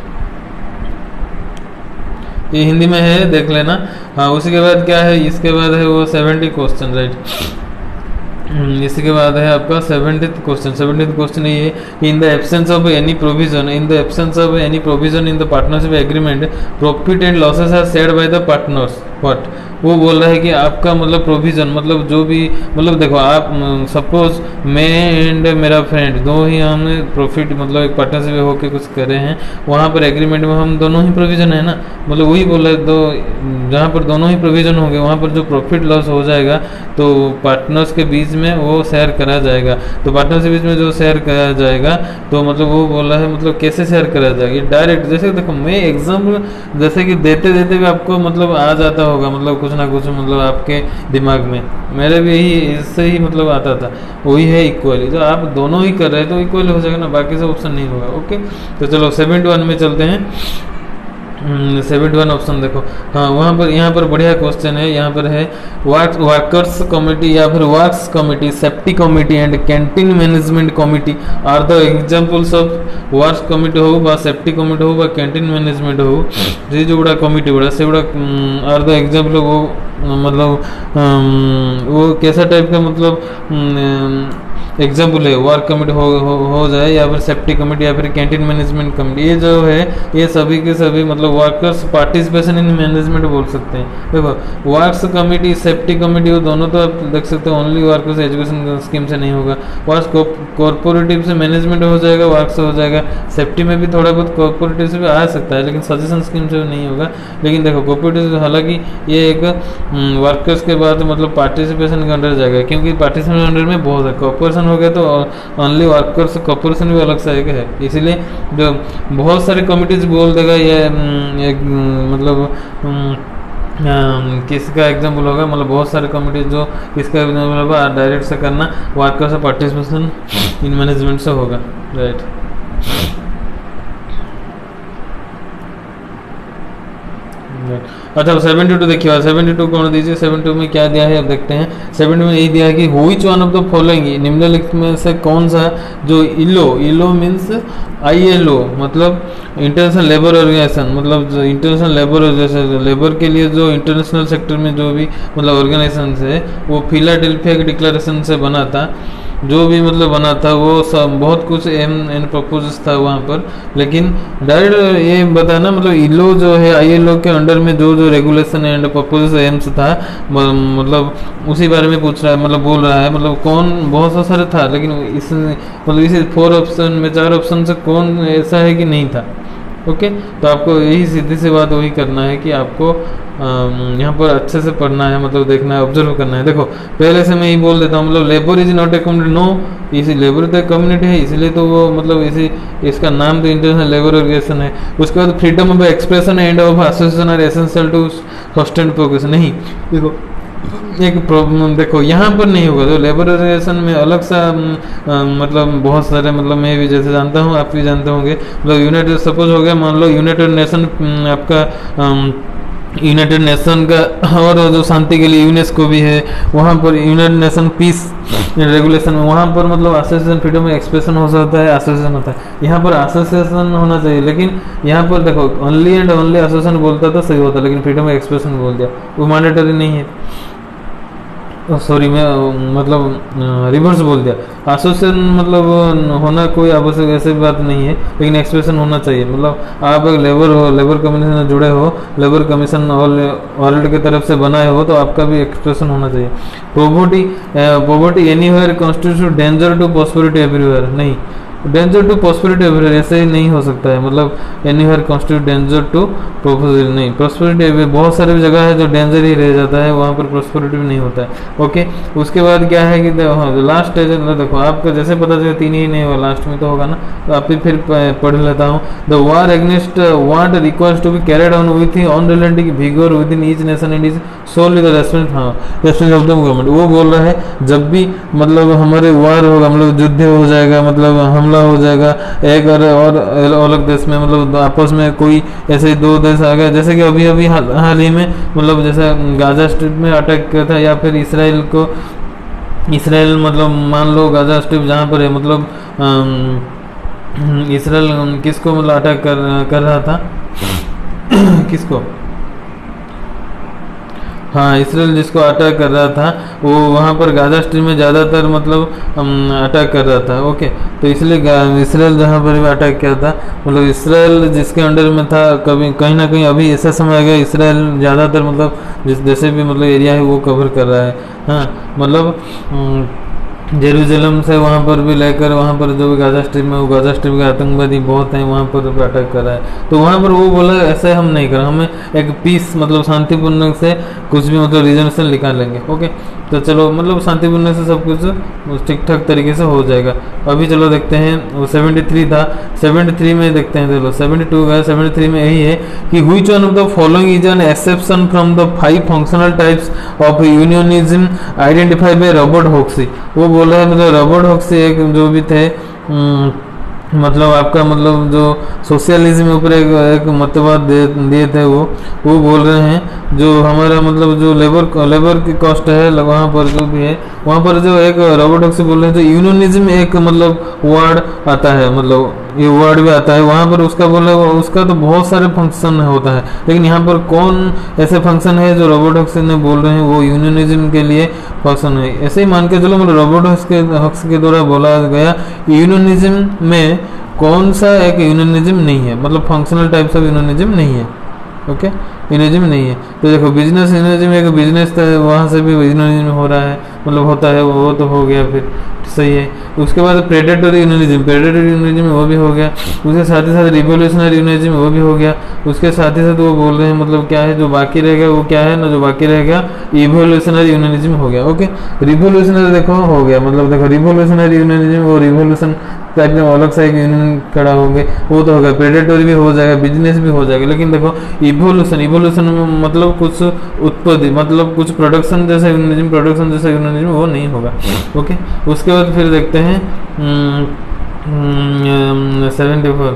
ये हिंदी में है, देख लेना। हाँ, उसी के बाद क्या है, इसके बाद है वो सेवेंटी क्वेश्चन, राइट। इसी के बाद है आपका सेवेंटीथ क्वेश्चन। सेवेंटीथ क्वेश्चन ये है, in the absence of any provision, in the absence of any provision in the partnership agreement profit and losses are shared by the partners. What, वो बोल रहा है कि आपका मतलब प्रोविजन मतलब जो भी मतलब देखो आप सपोज मैं एंड मेरा फ्रेंड दो ही हमने प्रॉफिट मतलब एक पार्टनरशिप होकर कुछ करे हैं, वहाँ पर एग्रीमेंट में हम दोनों ही प्रोविजन है ना, मतलब वही बोल रहा है। तो जहाँ पर दोनों ही प्रोविजन होंगे वहाँ पर जो प्रॉफिट लॉस हो जाएगा तो पार्टनर्स के बीच में वो शेयर करा जाएगा। तो पार्टनर्स के बीच में जो शेयर करा जाएगा तो मतलब वो बोल रहा है मतलब कैसे शेयर करा जाएगा, डायरेक्ट। जैसे देखो मैं एग्जाम्पल जैसे कि देते देते भी आपको मतलब आ जाता होगा, मतलब कुछ ना कुछ मतलब आपके दिमाग में, मेरे भी यही इससे ही मतलब आता था, वही है इक्वली। जो आप दोनों ही कर रहे हैं तो इक्वल हो जाएगा ना, बाकी से ऑप्शन नहीं होगा। ओके, तो चलो सेवेंटी वन में चलते हैं। सेवेंटी वन ऑप्शन देखो, हाँ वहाँ पर यहाँ पर बढ़िया क्वेश्चन है। यहाँ पर है वर्क वर्कर्स कमेटी या फिर works committee, safety committee and canteen management committee are the examples of works committee हो बा सेफ्टी कमिटी हो बा कैंटीन मैनेजमेंट हो, ये जो बड़ा कमिटी बड़ा से बड़ा आर द एग्जाम्पल वो मतलब वो कैसा टाइप का मतलब एग्जाम्पल है, वर्क कमिटी हो, हो हो जाए या फिर सेफ्टी कमिटी या फिर कैंटीन मैनेजमेंट कमिटी, ये जो है ये सभी के सभी मतलब वर्कर्स पार्टिसिपेशन इन मैनेजमेंट बोल सकते हैं। देखो वर्क्स कमिटी सेफ्टी कमिटी वो दोनों तो आप देख सकते हो ओनली वर्कर्स एजुकेशन स्कीम से नहीं होगा, वर्क्स कॉर्पोरेटिव से मैनेजमेंट हो जाएगा, वर्क से हो जाएगा, सेफ्टी में भी थोड़ा बहुत कॉर्पोरेटिव से भी आ सकता है लेकिन सजेशन स्कीम से नहीं होगा। लेकिन देखो कॉर्पोरेटिव हालांकि ये एक वर्कर्स के बाद मतलब पार्टिसिपेशन के अंडर जाएगा, क्योंकि पार्टिसिपेशन अंडर में बहुत है, कॉर्पोरेशन हो गया तो ओनली वर्कर्स कॉर्पोरेशन भी अलग से एक है, इसीलिए जो बहुत सारे कमिटीज बोल देगा ये एक मतलब किसका एग्जाम्पल होगा, मतलब बहुत सारे कमिटी जो किसका एग्जाम्पल होगा डायरेक्ट से करना वर्कर्स से पार्टिसिपेशन इन मैनेजमेंट से होगा, राइट। अच्छा सेवेंटी टू देखिए, सेवेंटी टू कौन दीजिए, सेवेंटी टू में क्या दिया है अब देखते हैं। सेवेंटी में यही दिया है कि which one of the following, निम्नलिखित में से कौन सा जो इलो, इलो मीन्स आई एल ओ मतलब इंटरनेशनल लेबर ऑर्गेनाइजेशन, मतलब जो इंटरनेशनल लेबर ऑर्गेनाइजेशन लेबर के लिए जो इंटरनेशनल सेक्टर में जो भी मतलब ऑर्गेनाइजेशन है वो फिलाडेल्फिया के डिक्लेरेशन से बना था, जो भी मतलब बना था वो सब बहुत कुछ एम एंड प्रपोज था वहाँ पर, लेकिन डायरेक्ट ये बताना मतलब इलो जो है आई एल ओ के अंडर में जो जो रेगुलेशन एंड प्रपोज एम्स था मतलब उसी बारे में पूछ रहा है, मतलब बोल रहा है मतलब कौन बहुत सा सारे था लेकिन इस मतलब इसी फोर ऑप्शन में चार ऑप्शन से कौन ऐसा है कि नहीं था, ओके, तो आपको यही सीधी सी बात वही करना है कि आपको यहाँ पर अच्छे से पढ़ना है, मतलब देखना है, ऑब्जर्व करना है। देखो पहले से मैं यही बोल देता हूँ, मतलब labour is not a community, no, इसी लेबर तो एक कम्युनिटी है, इसलिए तो वो मतलब इसी इसका नाम तो इंटरनेशनल लेबर ऑर्गेनाइजेशन है। उसके बाद freedom of expression and of association are essential to sustain progress. नहीं, देखो एक प्रॉब्लम, देखो यहाँ पर नहीं होगा, तो लेबर ऑर्गेनाइजेशन में अलग सा आ, मतलब बहुत सारे, मतलब मैं भी जैसे जानता हूँ, आप भी जानते होंगे, मतलब यूनाइटेड, सपोज हो गया मान लो यूनाइटेड नेशन आपका यूनाइटेड नेशन का, और जो शांति के लिए यूनेस्को भी है, वहाँ पर यूनाइटेड नेशन पीस रेगुलेशन में वहाँ पर मतलब एसोसिएशन फ्रीडम में एक्सप्रेशन हो सकता है, एसोसिएशन होता है, यहाँ पर एसोसिएशन होना चाहिए, लेकिन यहाँ पर देखो ओनली एंड ओनली एसोसिएशन बोलता तो सही होता, लेकिन फ्रीडम ऑफ एक्सप्रेशन बोल दिया, वो मैंडेटरी नहीं है, सॉरी मैं मतलब रिवर्स बोल दिया, एसोसिएशन मतलब होना कोई आवश्यक ऐसी बात नहीं है, लेकिन एक्सप्रेशन होना चाहिए। मतलब आप एक लेबर हो, लेबर कमीशन से जुड़े हो, लेबर कमीशन वर्ल्ड की तरफ से बनाए हो, तो आपका भी एक्सप्रेशन होना चाहिए। Poverty poverty anywhere constitute danger to prosperity everywhere, नहीं, डेंजर टू प्रॉस्पेरिटी एवरीवेयर ऐसे ही नहीं हो सकता है, मतलब anywhere constitute danger to prosperity, नहीं, प्रॉस्पेरिटी बहुत सारी जगह है जो डेंजर ही रह जाता है, वहाँ पर प्रॉस्पेरिटी भी नहीं होता है। ओके, उसके बाद क्या है कि लास्ट स्टेज, देखो आपको जैसे पता चले तीन ही नहीं होगा, लास्ट में तो होगा ना, तो आप फिर पढ़ लेता हूँ। The war against want requires to be carried on with unrelated vigour within each nation and is solely the respect, हाँ रेस्पेक्ट ऑफ द गवर्नमेंट। वो बोल रहा है जब भी मतलब हमारे वार होगा, मतलब युद्ध हो जाएगा, मतलब हमला हो जाएगा एक और, और अलग देश में, मतलब आपस में कोई ऐसे दो देश आ गए, जैसे कि अभी अभी हाल, हाल ही में मतलब जैसे गाजा स्ट्रिप में अटैक किया था, या फिर इसराइल को, इसराइल मतलब मान लो गाजा स्ट्रिप जहाँ पर है, मतलब इसराइल किसको मतलब अटैक कर कर रहा था किसको, हाँ इसराइल जिसको अटैक कर रहा था, वो वहाँ पर गाजा स्ट्रिप में ज़्यादातर मतलब अटैक कर रहा था। ओके, तो इसलिए इसराइल जहाँ पर भी अटैक किया था, मतलब इसराइल जिसके अंडर में था, कभी कहीं ना कहीं अभी ऐसा समय आ गया इसराइल ज़्यादातर मतलब जिस जैसे भी मतलब एरिया है वो कवर कर रहा है। हाँ, मतलब जेरूसलम से वहाँ पर भी लेकर वहाँ पर जो भी गाजा स्ट्रिप में, वो गाजा स्ट्रिप के आतंकवादी बहुत हैं, वहाँ पर भी अटैक कर रहा है। तो वहाँ पर वो बोला ऐसे हम नहीं कर, हमें एक पीस मतलब शांतिपूर्ण से कुछ भी मतलब रिजोल्यूशन निकालेंगे। ओके, तो चलो मतलब शांतिपूर्ण से सब कुछ ठीक ठाक तरीके से हो जाएगा। अभी चलो देखते हैं, वो सेवेंटी थ्री था, सेवेंटी थ्री में देखते हैं, चलो सेवेंटी टू का, सेवेंटी थ्री में यही है कि which one of the following is an exception from the five functional types of unionism identified by Robert Hoxie. वो बोल रहा है मतलब रॉबर्ट हॉक्सी एक जो भी थे, मतलब आपका मतलब जो सोशलिज्म के ऊपर एक, एक मतवाद दे दिए थे, वो वो बोल रहे हैं जो हमारा मतलब जो लेबर लेबर की कॉस्ट है वहाँ पर जो भी है, वहाँ पर जो एक रॉबर्ट हॉक्सी बोल रहे हैं, जो यूनियनिज्म एक मतलब वर्ड आता है, मतलब ये वर्ड भी आता है वहाँ पर, उसका बोले उसका तो बहुत सारे फंक्शन होता है, लेकिन यहाँ पर कौन ऐसे फंक्शन है जो रॉबर्ट हॉक्सी ने बोल रहे हैं वो यूनियनिज्म के लिए फंक्शन है। ऐसे ही मान के चलो, मतलब रॉबर्ट हॉक्सी हॉक्सी के द्वारा बोला गया यूनियनिज्म में कौन सा एक यूनियनिज्म नहीं है, मतलब फंक्शनल टाइप्स ऑफ यूनियनिज्म नहीं है। ओके, यूनियनिज्म नहीं है। तो देखो बिजनेस यूनियनिज्म एक बिजनेस था, वहाँ से भी यूनियनिज्म हो रहा है, मतलब होता है, वो तो हो गया फिर सही है। उसके बाद प्रेडेटरी यूनियनिज्म, प्रेडेटरी यूनियनिज्म वो भी हो गया। उसके साथ ही साथ रिवोल्यूशनरी यूनियनिज्म वो भी हो गया। उसके साथ ही साथ वो बोल रहे हैं मतलब क्या है जो बाकी रह गया, वो क्या है ना, जो बाकी रह गया इवोल्यूशनरी यूनियनिज्म हो गया। ओके, रिवोल्यूशनरी देखो हो गया, मतलब देखो रिवोल्यूशनरी यूनियनिज्म वो रिवोल्यूशन टाइप में अलग सा एक यूनियन खड़ा होंगे, वो तो होगा, प्रेडेटरी भी हो जाएगा, बिजनेस भी हो जाएगा। लेकिन देखो इवोल्यूशन, इवोल्यूशन में मतलब कुछ उत्पत्ति, मतलब कुछ प्रोडक्शन जैसा यूनियनिज्म, प्रोडक्शन जैसा यूनियनिज्म वो नहीं होगा। ओके, उसके बाद फिर देखते हैं सेवेंटी फोर,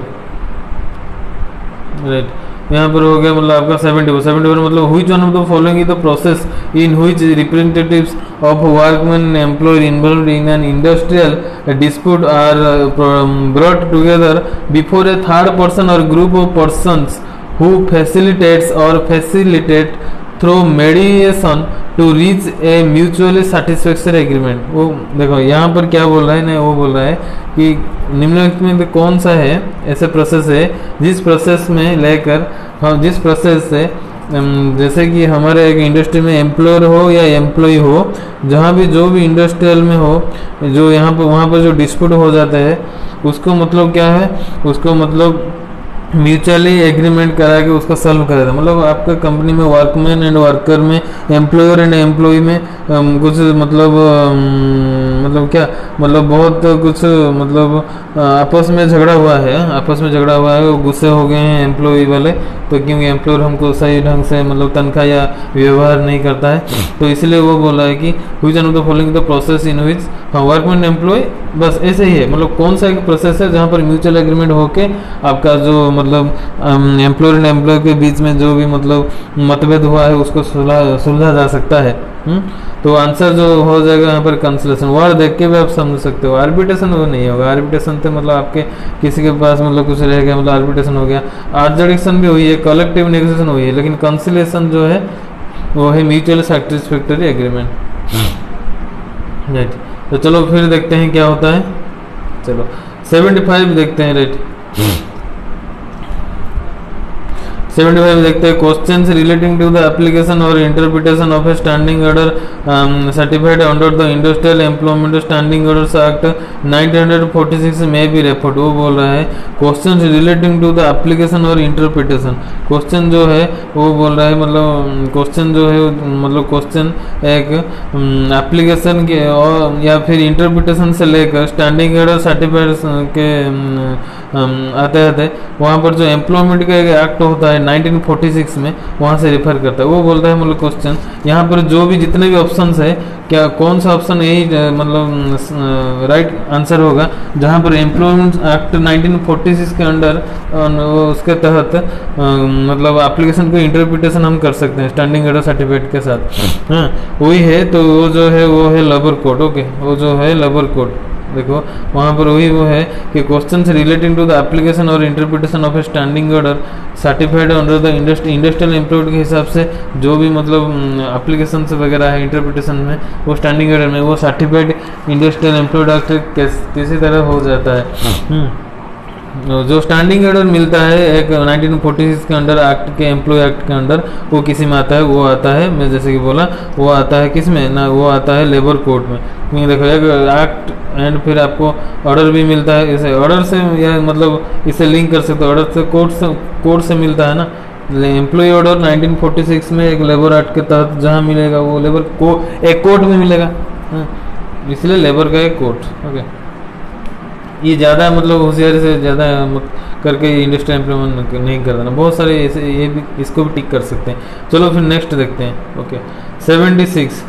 राइट, यहाँ पर हो गया मतलब आपका सेवेंटी फोर, सेवेंटी फोर मतलब which one of the following is the process in which representatives of workman employed involved in an industrial dispute are brought together before a third person or group of persons who facilitates or facilitate through mediation to reach a mutually satisfactory agreement. वो देखो यहाँ पर क्या बोल रहा है ना, वो बोल रहा है कि निम्नलिखित में तो कौन सा है ऐसे प्रोसेस है जिस प्रोसेस में लेकर हम जिस प्रोसेस से जैसे कि हमारे एक इंडस्ट्री में एम्प्लॉयर हो या एम्प्लॉय हो, जहाँ भी जो भी इंडस्ट्रियल में हो, जो यहाँ पर वहाँ पर जो डिस्प्यूट हो जाता है उसको मतलब क्या है, उसको मतलब म्यूचुअली एग्रीमेंट करा के उसको सॉल्व करा था। मतलब आपका कंपनी में वर्कमैन एंड वर्कर में, एम्प्लॉयर एंड एम्प्लॉय में अम, कुछ मतलब अम, मतलब क्या मतलब बहुत कुछ मतलब अ, आपस में झगड़ा हुआ है, आपस में झगड़ा हुआ है, वो गुस्से हो गए हैं एम्प्लॉय वाले, तो क्योंकि एम्प्लॉयर हमको सही ढंग से मतलब तनख्वाह या व्यवहार नहीं करता है, तो इसलिए वो बोला है कि which one of the following the process in which workman employ, बस ऐसे ही है। मतलब कौन सा एक प्रोसेस है जहाँ पर म्यूचुअल एग्रीमेंट होके आपका जो मतलब एम्प्लॉयर एंड एम्प्लॉय के बीच में जो भी मतलब मतभेद हुआ है उसको सुलझा सुलझा जा सकता है। हुँ? तो आंसर जो हो जाएगा यहाँ पर कंसलेशन। वर्ड देख के भी आप समझ सकते हो। आर्बिट्रेशन वो नहीं होगा, आर्बिट्रेशन तो मतलब आपके किसी के पास मतलब कुछ रह गया मतलब आर्बिट्रेशन हो गया। आर्जडिक्शन भी हुई है, कलेक्टिव नेगोशिएशन हुई है, लेकिन कंसिलेशन जो है वो है म्यूचुअल सैटिस्फैक्टरी एग्रीमेंट। राइट, तो चलो फिर देखते हैं क्या होता है। चलो सेवेंटी फाइव देखते हैं। राइट, सेवेंटी फाइव देखते हैं। Questions relating to the application or interpretation of a standing order certified under the industrial employment standing orders act nineteen forty six में भी रेफर्ड। वो बोल रहा है questions relating to the application or interpretation. Question जो है वो बोल रहा है मतलब क्वेश्चन जो है मतलब क्वेश्चन एक एप्लीकेशन के और या फिर इंटरप्रिटेशन से लेकर स्टैंडिंग ऑर्डर सर्टिफाइड के आते आते वहाँ पर जो एम्प्लॉयमेंट का एक एक्ट होता है नाइनटीन फोर्टी सिक्स में, वहाँ से रेफर करता है। वो बोलता है मतलब क्वेश्चन यहाँ पर जो भी जितने भी ऑप्शंस है, क्या कौन सा ऑप्शन यही मतलब राइट आंसर होगा जहाँ पर employment act nineteen forty six के अंडर उसके तहत मतलब एप्लीकेशन को इंटरप्रिटेशन हम कर सकते हैं स्टैंडिंग ऑर्डर सर्टिफिकेट के साथ। हाँ वही है, तो वो जो है वो है लेबर कोड। ओके, वो जो है लेबर कोड देखो वहाँ पर वही वो है कि question relating to the application or interpretation of a standing order certified under the industrial employed के हिसाब से जो भी मतलब एप्लीकेशन से वगैरह है इंटरप्रिटेशन में, वो स्टैंडिंग ऑर्डर में वो सर्टिफाइड इंडस्ट्रियल एम्प्लॉयड एक्ट किसी तरह हो जाता है। जो स्टैंडिंग ऑर्डर मिलता है एक नाइनटीन फोर्टी सिक्स के अंडर एक्ट के एम्प्लॉय एक्ट के अंडर, वो किसी में आता है, वो आता है मैं जैसे कि बोला वो आता है किस में ना, वो आता है लेबर कोड में। क्योंकि देखो एक एक्ट एंड फिर आपको ऑर्डर भी मिलता है, इसे ऑर्डर से या मतलब इसे लिंक कर सकते हो, ऑर्डर से कोड से कोड से मिलता है ना। Employ order nineteen forty six में एक लेबर एक्ट के तहत जहाँ मिलेगा वो लेबर को एक कोड में मिलेगा, इसलिए लेबर का एक कोड। ओके, ये ज़्यादा मतलब होशियारी से ज़्यादा करके इंडस्ट्रियल एम्प्लॉयमेंट नहीं कर देना, बहुत सारे ऐसे ये भी इसको भी टिक कर सकते हैं। चलो फिर नेक्स्ट देखते हैं। ओके, सेवेंटी सिक्स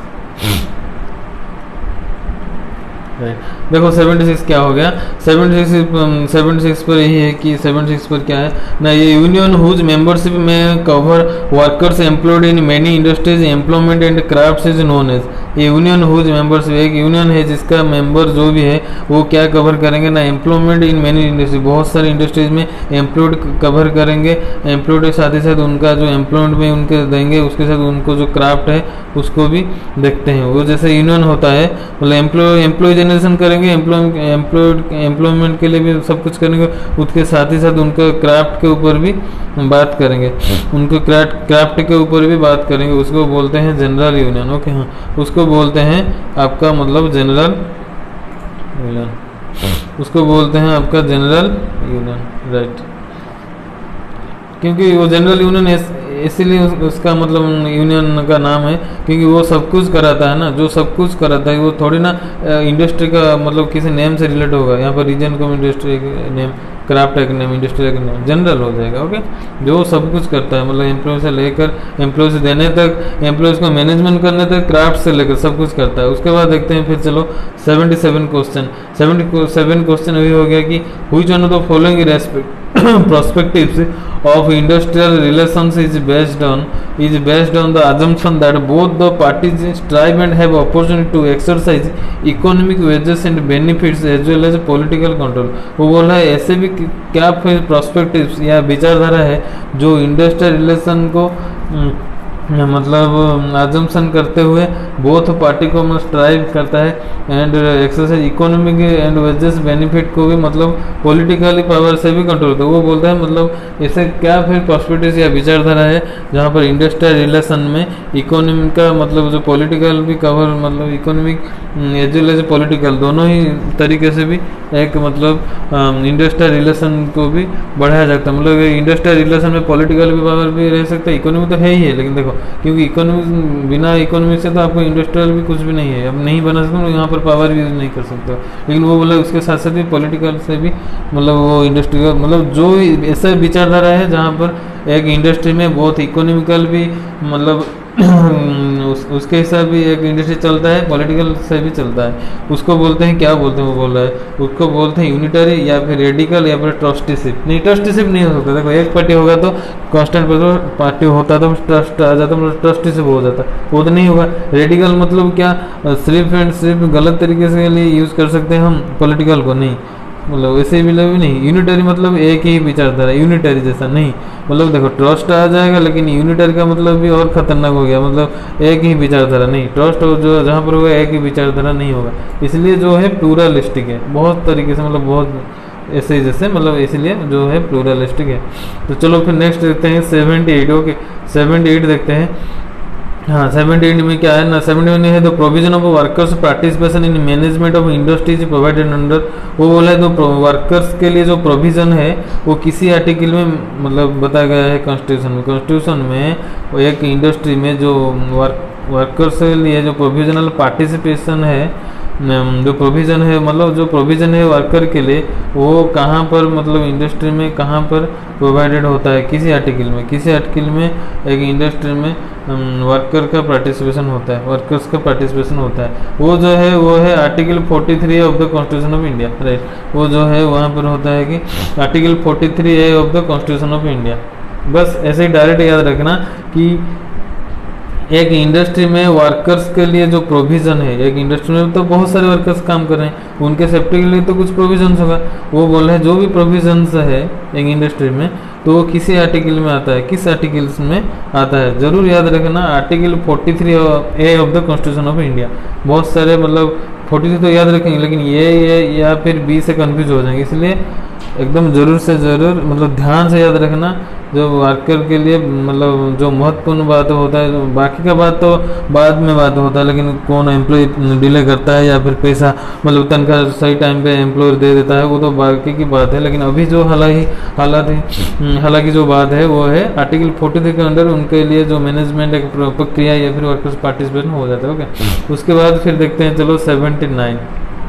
देखो सेवेंटी सिक्स क्या हो गया। सेवेंटी सिक्स सेवेंटी सिक्स पर यही है कि सेवेंटी सिक्स पर क्या है ना, ये यूनियन हुज मेंबरशिप में cover workers employed in many industries employment and crafts is known as. ये यूनियन हुज मेंबरशिप एक यूनियन है जिसका मेंबर जो भी है वो क्या कवर करेंगे ना, एम्प्लॉयमेंट इन मेनी इंडस्ट्री, बहुत सारी इंडस्ट्रीज में एम्प्लॉयड कवर करेंगे। एम्प्लॉयड के साथ ही साथ उनका जो एम्प्लॉयमेंट में उनके देंगे, उसके साथ उनको जो क्राफ्ट है उसको भी देखते हैं। वो जैसे यूनियन होता है मतलब एम्प्लॉय एम्प्लॉय जनरेशन करेंगे, एम्प्लॉय एम्प्लॉयड एम्प्लॉयमेंट के लिए भी सब कुछ करेंगे, उसके साथ ही साथ उनका क्राफ्ट के ऊपर भी बात करेंगे, उनको क्राफ्ट क्राफ्ट के ऊपर भी बात करेंगे। उसको बोलते हैं जनरल यूनियन। ओके, हाँ उसको बोलते हैं आपका मतलब जनरल यूनियन, उसको बोलते हैं आपका जनरल यूनियन। राइट, क्योंकि वो जनरल यूनियन इसीलिए उस, उसका मतलब यूनियन का नाम है क्योंकि वो सब कुछ कराता है ना, जो सब कुछ कराता है वो थोड़ी ना इंडस्ट्री का मतलब किसी नेम से रिलेट होगा। यहाँ पर region cum industry name, craft एक नेम, इंडस्ट्री एक नेम, जनरल हो जाएगा। ओके, जो सब कुछ करता है मतलब एम्प्लॉय से लेकर एम्प्लॉय से देने तक, एम्प्लॉयज़ को मैनेजमेंट करने तक, क्राफ्ट से लेकर सब कुछ करता है। उसके बाद देखते हैं फिर चलो seventy seven question. Seventy seven question अभी हो गया कि which one of the following respect perspectives of industrial relations is based on is based on the assumption that both the parties strive and have opportunity to exercise economic wages and benefits as well as political control। वो बोल रहा है ऐसे भी क्या पर्सपेक्टिव्स या विचारधारा है जो इंडस्ट्रियल रिलेशन को मतलब अजम्पशन करते हुए बोथ पार्टी को मतलब स्ट्राइव करता है and exercise economic and wages benefit को भी मतलब पॉलिटिकली पावर से भी कंट्रोल करता है। वो बोलता है मतलब इसे क्या फिर पर्सपेक्टिव या विचारधारा है जहाँ पर इंडस्ट्रियल रिलेशन में इकोनॉमी का मतलब जो पॉलिटिकल भी कवर मतलब economic as well as political दोनों ही तरीके से भी एक मतलब इंडस्ट्रियल रिलेशन को भी बढ़ाया जाता है। मतलब इंडस्ट्रियल रिलेशन में पॉलिटिकल भी पावर भी रह सकता है, इकोनॉमी तो है ही है, लेकिन देखो क्योंकि इकोनॉमी बिना इकोनॉमी से तो आपको इंडस्ट्रियल भी कुछ भी नहीं है, अब नहीं बना सकते यहाँ पर पावर भी यूज नहीं कर सकते हो। लेकिन वो बोला उसके साथ साथ भी पॉलिटिकल से भी मतलब वो इंडस्ट्रियल मतलब जो ऐसा विचारधारा है जहाँ पर एक इंडस्ट्री में बहुत इकोनॉमिकल भी मतलब उस, उसके हिसाब भी एक इंडस्ट्री चलता है, पॉलिटिकल से भी चलता है, उसको बोलते हैं क्या बोलते हैं वो बोल रहा है उसको बोलते हैं यूनिटरी या फिर रेडिकल या फिर ट्रस्टीशिप। नहीं ट्रस्टीशिप नहीं हो सकता, देखो एक पार्टी होगा तो कांस्टेंट पार्टी होता तो ट्रस्ट आ जाता मतलब ट्रस्टीशिप हो जाता, वो तो नहीं होगा। रेडिकल मतलब क्या सिर्फ एंड सिर्फ गलत तरीके से लिए यूज़ कर सकते हैं हम पॉलिटिकल को, नहीं मतलब वैसे भी भी नहीं। यूनिटरी मतलब एक ही विचारधारा, यूनिटरी जैसा नहीं, मतलब देखो ट्रस्ट आ जाएगा लेकिन यूनिटरी का मतलब भी और खतरनाक हो गया, मतलब एक ही विचारधारा नहीं, ट्रस्ट जो जहाँ पर होगा एक ही विचारधारा नहीं होगा, इसलिए जो है प्लूरलिस्टिक है बहुत तरीके से मतलब बहुत ऐसे जैसे मतलब इसलिए जो है प्लूरलिस्टिक है। तो चलो फिर नेक्स्ट देखते हैं seventy eight. Okay seventy eight देखते हैं। हाँ सेवेंटी एट में क्या है ना, सेवेंटी वन है the provision of workers participation in management of industries provided under. वो बोला है तो वर्कर्स के लिए जो प्रोविजन है वो किसी आर्टिकल में मतलब बताया गया है कॉन्स्टिट्यूशन में। कॉन्स्टिट्यूशन में वो एक इंडस्ट्री में जो वर्क वर्कर्स के लिए जो प्रोविजनल पार्टिसिपेशन है जो प्रोविज़न है मतलब जो प्रोविज़न है वर्कर के लिए वो कहाँ पर मतलब इंडस्ट्री में कहाँ पर प्रोवाइडेड होता है, किसी आर्टिकल में किसी आर्टिकल में एक इंडस्ट्री में वर्कर का पार्टिसिपेशन होता है, वर्कर्स का पार्टिसिपेशन होता है। वो जो है वो है article forty three of the constitution of India, right. वो जो है वहाँ पर होता है कि article forty three A of the constitution of India. बस ऐसे ही डायरेक्ट याद रखना कि एक इंडस्ट्री में वर्कर्स के लिए जो प्रोविज़न है, एक इंडस्ट्री में तो बहुत सारे वर्कर्स काम कर रहे हैं, उनके सेफ्टी के लिए तो कुछ प्रोविजंस होगा। वो बोल रहे हैं जो भी प्रोविजंस है एक इंडस्ट्री में तो वो किसी आर्टिकल में आता है, किस आर्टिकल्स में आता है जरूर याद रखना, article forty three A of the constitution of India. बहुत सारे मतलब फोर्टी थ्री तो याद रखेंगे लेकिन ये ये या फिर बी से कन्फ्यूज हो जाएंगे, इसलिए एकदम ज़रूर से ज़रूर मतलब ध्यान से याद रखना जो वर्कर के लिए मतलब जो महत्वपूर्ण बात होता है। बाकी का बात तो बाद में बात होता है, लेकिन कौन एम्प्लॉय डिले करता है या फिर पैसा मतलब तनख्वाह सही टाइम पे एम्प्लॉयर दे देता है वो तो बाकी की बात है। लेकिन अभी जो हालांकि हालात है हालांकि जो बात है वो है आर्टिकल फोर्टी थ्री के अंडर उनके लिए जो मैनेजमेंट एक प्रक्रिया या फिर वर्कर्स पार्टिसिपेशन हो जाता है। ओके उसके बाद फिर देखते हैं चलो सेवेंटी नाइन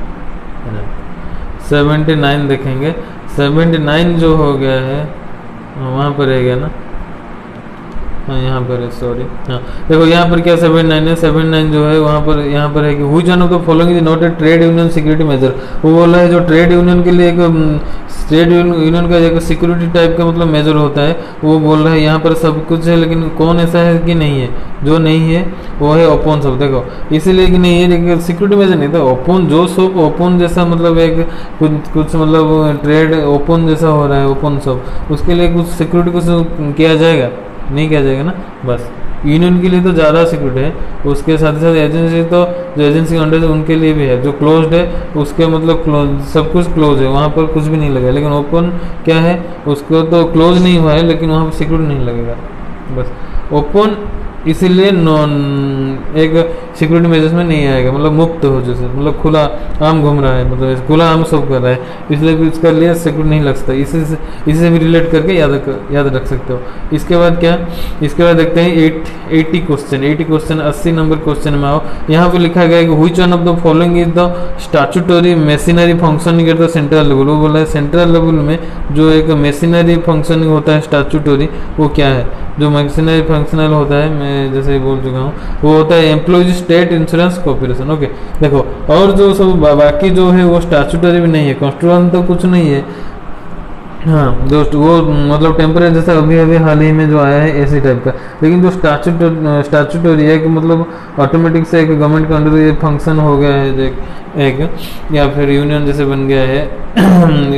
सेवेंटी नाइन देखेंगे। सेवेंटी नाइन जो हो गया है वहाँ पर है गया ना, हाँ यहाँ पर है सॉरी, हाँ देखो यहाँ पर क्या सेवेंटी नाइन है। सेवेंटी नाइन जो है वहाँ पर यहाँ पर है कि which one of the following is not a trade union security measure. वो बोल रहा है जो ट्रेड यूनियन के लिए एक ट्रेड यूनियन का एक सिक्योरिटी टाइप का मतलब मेजर होता है, वो बोल रहा है यहाँ पर सब कुछ है लेकिन कौन ऐसा है कि नहीं है, जो नहीं है वो है ओपन सब। देखो इसीलिए कि नहीं है सिक्योरिटी मेजर नहीं था ओपन, जो सब ओपन जैसा मतलब एक कुछ कुछ मतलब ट्रेड ओपन जैसा हो रहा है ओपन सब, उसके लिए कुछ सिक्योरिटी कुछ किया जाएगा नहीं किया जाएगा ना। बस यूनियन के लिए तो ज़्यादा सिक्योरिटी है, उसके साथ ही साथ एजेंसी तो जो एजेंसी के अंडर उनके लिए भी है, जो क्लोज्ड है उसके मतलब क्लोज सब कुछ क्लोज है, वहाँ पर कुछ भी नहीं लगेगा। लेकिन ओपन क्या है उसको तो क्लोज नहीं हुआ है लेकिन वहाँ पर सिक्योरिटी नहीं लगेगा। बस ओपन इसीलिए नॉन एक सिक्योरिटी मेजर्स में नहीं आएगा, मतलब मुक्त हो जैसे मतलब खुला आम घूम रहा है, मतलब खुला आम सब कर रहा है, इसलिए भी उसका लिए सिक्योरिटी नहीं लग सकता। इसी से इसी से भी रिलेट करके याद याद रख सकते हो। इसके बाद क्या, इसके बाद देखते हैं eight eighty question eighty question अस्सी नंबर क्वेश्चन में आओ। यहाँ पे लिखा गया है कि which one of the following is the statutory machinery functioning at the central level. वो बोला है सेंट्रल लेवल में जो एक मशीनरी फंक्शनिंग होता है स्टैट्यूटरी वो क्या है। जो मशीनरी फंक्शनल होता है मैं जैसे बोल चुका हूँ वो होता है employees state insurance corporation. Okay देखो और जो सब बाकी जो है वो स्टैट्यूटरी भी नहीं है, कॉन्स्टिट्यूशन तो कुछ नहीं है। हाँ जो वो मतलब टेम्परेरी जैसा अभी अभी हाल ही में जो आया है ऐसी टाइप का, लेकिन जो स्टैट्यूटरी स्टैट्यूटरी है कि मतलब ऑटोमेटिक से एक गवर्नमेंट के अंडर ये फंक्शन हो गया है एक, एक या फिर यूनियन जैसे बन गया है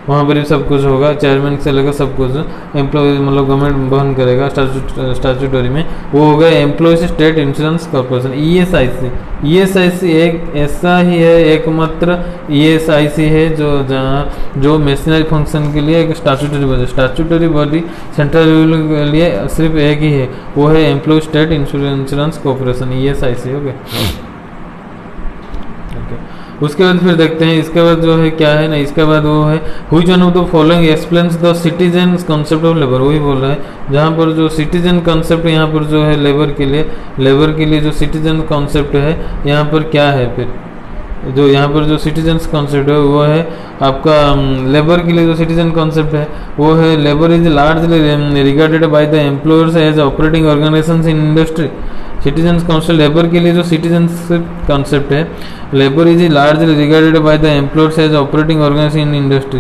वहाँ पर भी सब कुछ होगा, चेयरमैन से लेकर सब कुछ एम्प्लॉय मतलब गवर्नमेंट वहन करेगा स्टैट्यूटरी में। वो होगा employees state insurance corporation, E S I C. E S I C एक ऐसा ही है, एकमात्र ई एस आई सी है जो जहाँ जो मशीनरी फंक्शन के लिए एक statutory body statutory body central level के लिए सिर्फ एक ही है, वो है employ state insurance corporation, E S I C. Okay, उसके बाद फिर देखते हैं इसके बाद जो है क्या है ना, इसके बाद वो है which one of the following explains the citizen concept of labour. वही बोल रहा है जहाँ पर जो सिटीजन कॉन्सेप्ट यहाँ पर जो है लेबर के लिए लेबर के लिए जो सिटीजन कॉन्सेप्ट है यहाँ पर क्या है, फिर जो यहाँ पर जो सिटीजन कॉन्सेप्ट है वो है आपका लेबर के लिए जो सिटीजन कॉन्सेप्ट है वो है labour is largely regarded by the employers as operating organisations in industry. Citizen concept labour के लिए जो सिटीजनशिप कॉन्सेप्ट है, labour is largely regarded by the employers as operating organisation in industry.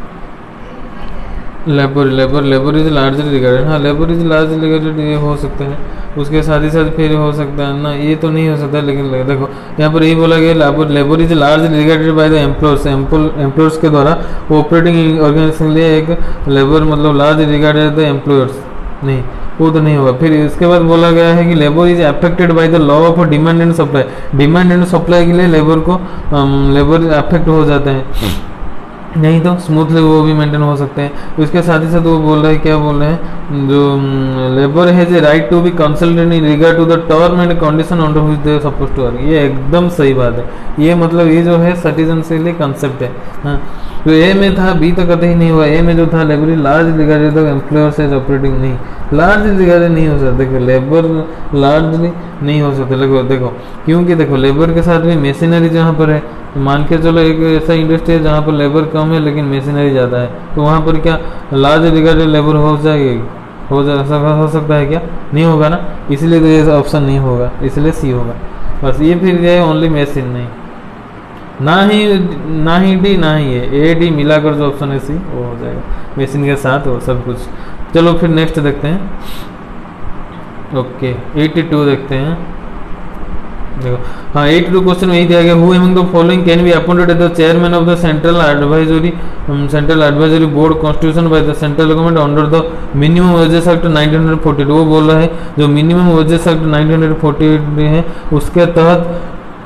Labour labour labour is largely regarded, हाँ लेबर इज लार्जली रिगार्डेड ये हो सकता है। उसके साथ ही साथ फिर हो सकता है ना, ये तो नहीं हो सकता, लेकिन देखो यहाँ पर यही बोला गया labour labour is largely regarded by the employers employers के द्वारा ऑपरेटिंग ऑर्गेनाइजेशन के लिए एक लेबर मतलब लार्ज रिगार्डेड द एम्प्लॉयर्स, नहीं वो तो नहीं होगा। फिर इसके बाद बोला गया है कि labour is affected by the law of demand and supply, demand and supply के लिए लेबर को लेबर अफेक्ट हो जाते हैं, नहीं तो स्मूथली वो भी मेंटेन हो सकते हैं। उसके साथ ही साथ वो बोल रहे हैं क्या बोल रहे हैं, जो labour has a right to be consulted in regard to the term and condition under which they suppose to work. ये एकदम सही बात है, ये मतलब ये जो है सिटीजन से लिए कंसेप्ट है। हाँ, तो ए में था, बी तो कतई नहीं हुआ। ए में जो था labour large regarded the employers as operating, नहीं लार्ज रिगार्डेड नहीं हो सकता। देखो लेबर लार्जली नहीं हो सकता, देखो देखो क्योंकि देखो लेबर के साथ भी मशीनरी जहाँ पर है, मान के चलो एक ऐसा इंडस्ट्री है जहाँ पर लेबर कम है लेकिन मशीनरी ज़्यादा है, तो वहाँ पर क्या लार्ज रिगार्डेड लेबर हो जाएगी, हो जा हो सकता है क्या, नहीं होगा ना, इसलिए तो ये ऑप्शन नहीं होगा, इसलिए सी होगा बस। ये फिर ये ओनली मशीन, नहीं ना ही ना ही डी ना ही ये ए डी मिलाकर जो ऑप्शन है सी वो हो जाएगा मशीन के साथ वो सब कुछ। चलो फिर नेक्स्ट देखते हैं। ओके एटी टू देखते हैं, देखो हाँ एटी टू क्वेश्चन में यही दिया गया, who among the following can be appointed as the chairman of the central advisory central advisory board constitution by the central government under the minimum wages act nineteen forty eight. वो बोल रहा है जो minimum wages act nineteen forty eight है उसके तहत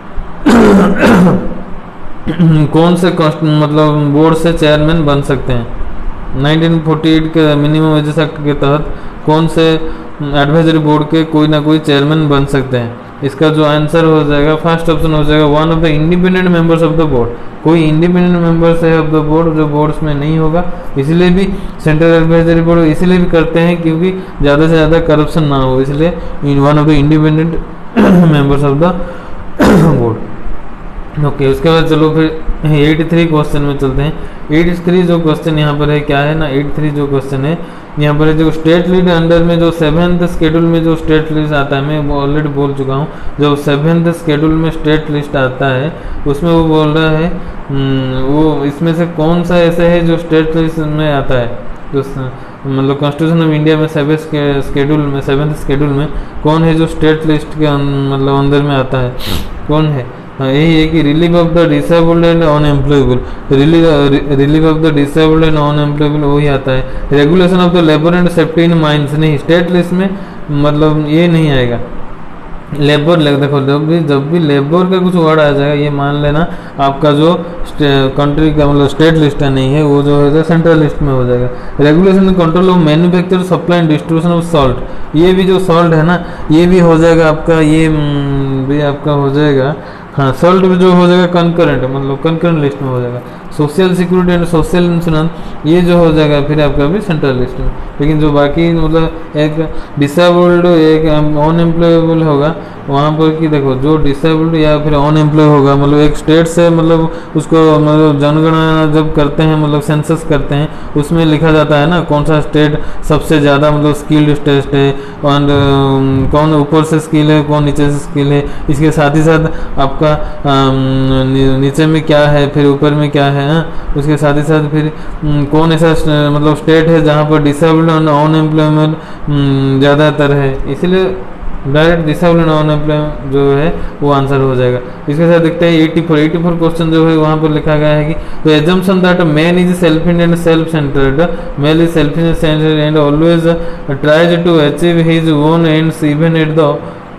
कौन से मतलब बोर्ड से चेयरमैन बन सकते हैं। नाइनटीन फोर्टी एट के मिनिमम वेजेस एक्ट के तहत कौन से एडवाइजरी बोर्ड के कोई ना कोई चेयरमैन बन सकते हैं। इसका जो आंसर हो जाएगा फर्स्ट ऑप्शन हो जाएगा one of the independent members of the board. कोई इंडिपेंडेंट मेंबर्स है ऑफ द बोर्ड जो बोर्ड्स में नहीं होगा, इसलिए भी सेंट्रल एडवाइजरी बोर्ड इसलिए भी करते हैं क्योंकि ज़्यादा से ज़्यादा करप्शन ना हो, इसलिए one of the independent members of the board. Okay okay, उसके बाद चलो फिर एटी थ्री क्वेश्चन में चलते हैं। एटी थ्री जो क्वेश्चन यहाँ पर है क्या है ना, एटी थ्री जो क्वेश्चन है यहाँ पर है जो स्टेट लिस्ट अंडर में जो सेवेंथ शेड्यूल में जो स्टेट लिस्ट आता है, मैं ऑलरेडी बोल चुका हूँ, जो सेवेंथ शेड्यूल में स्टेट लिस्ट आता है उसमें वो बोल रहा है वो इसमें से कौन सा ऐसे है जो स्टेट लिस्ट में आता है, जो मतलब कॉन्स्टिट्यूशन ऑफ इंडिया में सेवेंथ शेड्यूल में सेवेंथ शेड्यूल में कौन है जो स्टेट लिस्ट के मतलब अंदर में आता है, कौन है। हाँ यही है कि relief of the disabled and unemployable, relief of the disabled and unemployable वही आता है। Regulation of the labour and safety in mines, नहीं स्टेट लिस्ट में मतलब ये नहीं आएगा। लेबर देखो जब भी जब भी लेबर का कुछ वर्ड आ जाएगा ये मान लेना आपका जो कंट्री का मतलब स्टेट लिस्ट है नहीं है, वो जो है सेंट्रल लिस्ट में हो जाएगा। Regulation control of manufacture supply and distribution of salt, ये भी जो सॉल्ट है ना ये भी हो जाएगा आपका, ये भी आपका हो जाएगा हाँ सॉल्ट भी जो हो जाएगा कंकरेंट मतलब कंकरेंट लिस्ट में हो जाएगा। Social security and social insurance ये जो हो जाएगा फिर आपका भी सेंट्रल लिस्ट में, लेकिन जो बाकी मतलब एक डिसेबल्ड एक अनएम्प्लॉयबल होगा वहाँ पर कि देखो जो डिसेबल्ड या फिर अनएम्प्लॉय होगा मतलब एक स्टेट से मतलब उसको मतलब जनगणना जब करते हैं मतलब सेंसस करते हैं उसमें लिखा जाता है ना कौन सा स्टेट सबसे ज़्यादा मतलब स्किल्ड स्टेट है और कौन ऊपर से स्किल है कौन नीचे से स्किल है। इसके साथ ही साथ आपका नीचे में क्या है फिर ऊपर में क्या है ना, उसके साथ ही साथ फिर कौन ऐसा मतलब स्टेट है जहाँ पर डिसेबल्ड और अनएम्प्लॉयमेंट ज़्यादातर है। इसलिए डायरेक्ट डिसेबल नॉन एम्प्लॉय जो है वो आंसर हो जाएगा। इसके साथ देखते हैं eighty four eighty four question जो है वहाँ पर लिखा गया है कि तो assumption that man is self and self centred, male is self centred and always tries to achieve his own ends even at the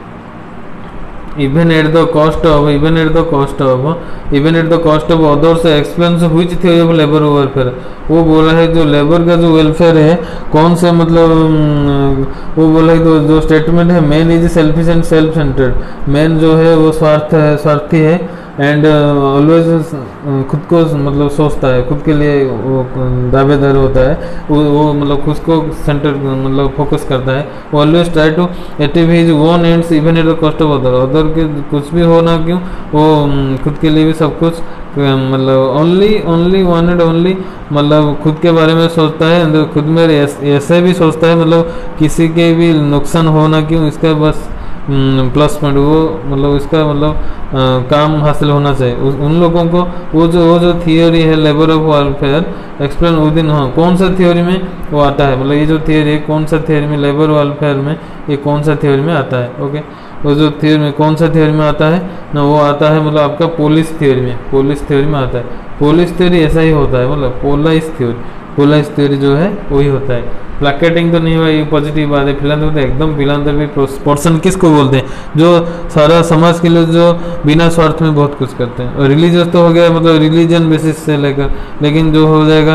even at the cost of even at the cost of even at the cost of others expense which theory of labor welfare। वो बोला है जो लेबर का जो वेलफेयर है कौन से मतलब वो बोला है तो जो स्टेटमेंट है man is selfish self centred, man जो है वो स्वार्थ है स्वार्थी है एंड ऑलवेज खुद को मतलब सोचता है, खुद के लिए वो दावेदार होता है, वो, वो मतलब खुद को सेंटर मतलब फोकस करता है, वो always try to achieve his own ends even at the cost of other, other के कुछ भी हो ना क्यों वो खुद के लिए भी सब कुछ मतलब only only one and only मतलब खुद के बारे में सोचता है, खुद में ऐसे भी सोचता है मतलब किसी के भी नुकसान हो ना क्यों इसका बस प्लस पॉइंट वो मतलब इसका मतलब आ, काम हासिल होना चाहिए उस, उन लोगों को वो जो वो जो थियोरी है labour of welfare explain within, हाँ कौन सा थियोरी में वो आता है, मतलब ये जो थियोरी है कौन सा थियोरी में लेबर वेलफेयर में ये कौन सा थियोरी में आता है। ओके, वो जो थियोरी में कौन सा थियोरी में आता है ना वो आता है मतलब आपका पोलिस थियोरी में, पोलिस थियोरी में आता है। पोलिस थियोरी ऐसा ही होता है मतलब पोलाइस थियोरी, पोलाइस थियोरी जो है वही होता है। प्लाकेटिंग तो नहीं हुआ ये पॉजिटिव बात है, फिलांथ्रोपी एकदम फिलांथ्रोपी पर्सन किसको बोलते हैं जो सारा समाज के लिए जो बिना स्वार्थ में बहुत कुछ करते हैं। और रिलीजियस तो हो गया मतलब रिलीजन बेसिस से लेकर, लेकिन जो हो जाएगा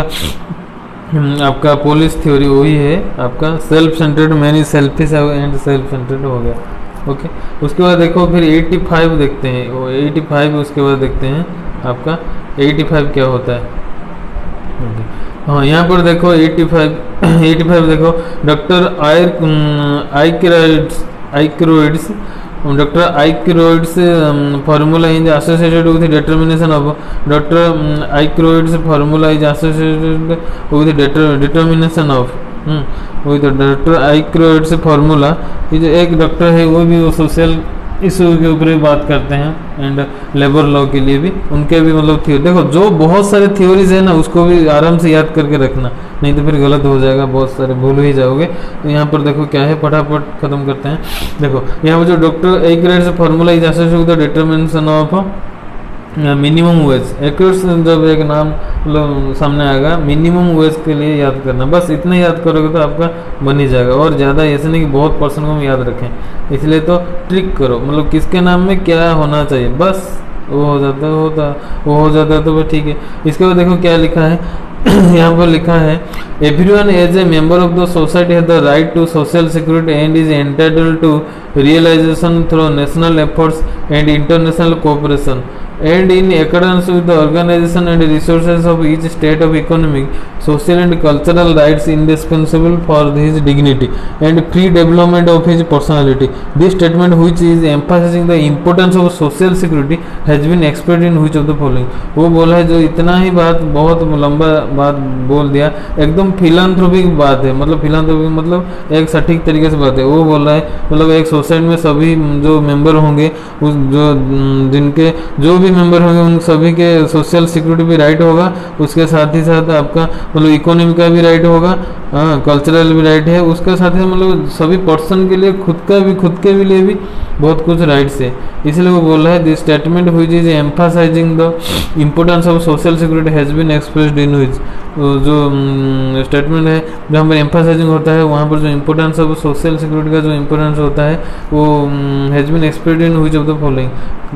आपका पोलिस थ्योरी वही है आपका self centred man is selfish and self centred हो गया। ओके, उसके बाद देखो फिर पचासी देखते हैं, वो पचासी उसके बाद देखते हैं आपका पचासी क्या होता है। ओके हाँ यहाँ पर देखो पचासी पचासी देखो doctor Aykroyd's Aykroyd's doctor Aykroyd's formula is associated with determination of doctor Aykroyd's formula is associated with determination of with doctor Aykroyd's formula. ये जो एक डॉक्टर है वो भी वो सोशल इशू के ऊपर भी बात करते हैं एंड लेबर लॉ के लिए भी उनके भी मतलब थ्योरी देखो जो बहुत सारे थ्योरीज है ना उसको भी आराम से याद करके रखना, नहीं तो फिर गलत हो जाएगा, बहुत सारे भूल ही जाओगे। तो यहाँ पर देखो क्या है फटाफट खत्म करते हैं। देखो यहाँ पर जो doctor Aykroyd's formula is associated with the determination of minimum wage, accurate जब एक नाम मतलब सामने आएगा मिनिमम वेज के लिए याद करना, बस इतना याद करोगे तो आपका बन ही जाएगा। और ज़्यादा ऐसे नहीं कि बहुत पर्सन को हम याद रखें, इसलिए तो ट्रिक करो मतलब किसके नाम में क्या होना चाहिए, बस वो हो जाता होता वो हो जाता है तो बस ठीक है। इसके बाद देखो क्या लिखा है यहाँ पर लिखा है everyone as a member of the society has the right to social security and is entitled to realisation through national efforts and international cooperation and in accordance with the organization and resources of each state of economic, social and cultural rights indispensable for his dignity and free development of his personality. This statement, which is emphasizing the importance of social security, has been expressed in which of the following। वो बोला है जो इतना ही बात बहुत लंबा बात बोल दिया, एकदम फिलांथ्रोपिक बात है, मतलब फिलांथ्रोपिक मतलब एक सटीक तरीके से बात है। वो बोल रहा है मतलब एक सोसाइटी में सभी जो मेंबर होंगे उस जो जिनके जो भी मेंबर होंगे उन सभी के सोशल सिक्योरिटी भी राइट होगा, उसके साथ ही साथ आपका मतलब इकोनॉमी का भी राइट होगा, हाँ कल्चरल भी राइट है, उसके साथ ही मतलब सभी पर्सन के लिए खुद का भी खुद के भी लिए भी बहुत कुछ राइट्स है। इसलिए वो बोल रहा है this statement which is emphasising the importance of social security has been expressed in which, जो स्टेटमेंट है जहाँ पर एम्फसाइजिंग होता है वहाँ पर जो इम्पोर्टेंस ऑफ सोशल सिक्योरिटी का जो इम्पोर्टेंस होता है वो has been expressed in which of the following,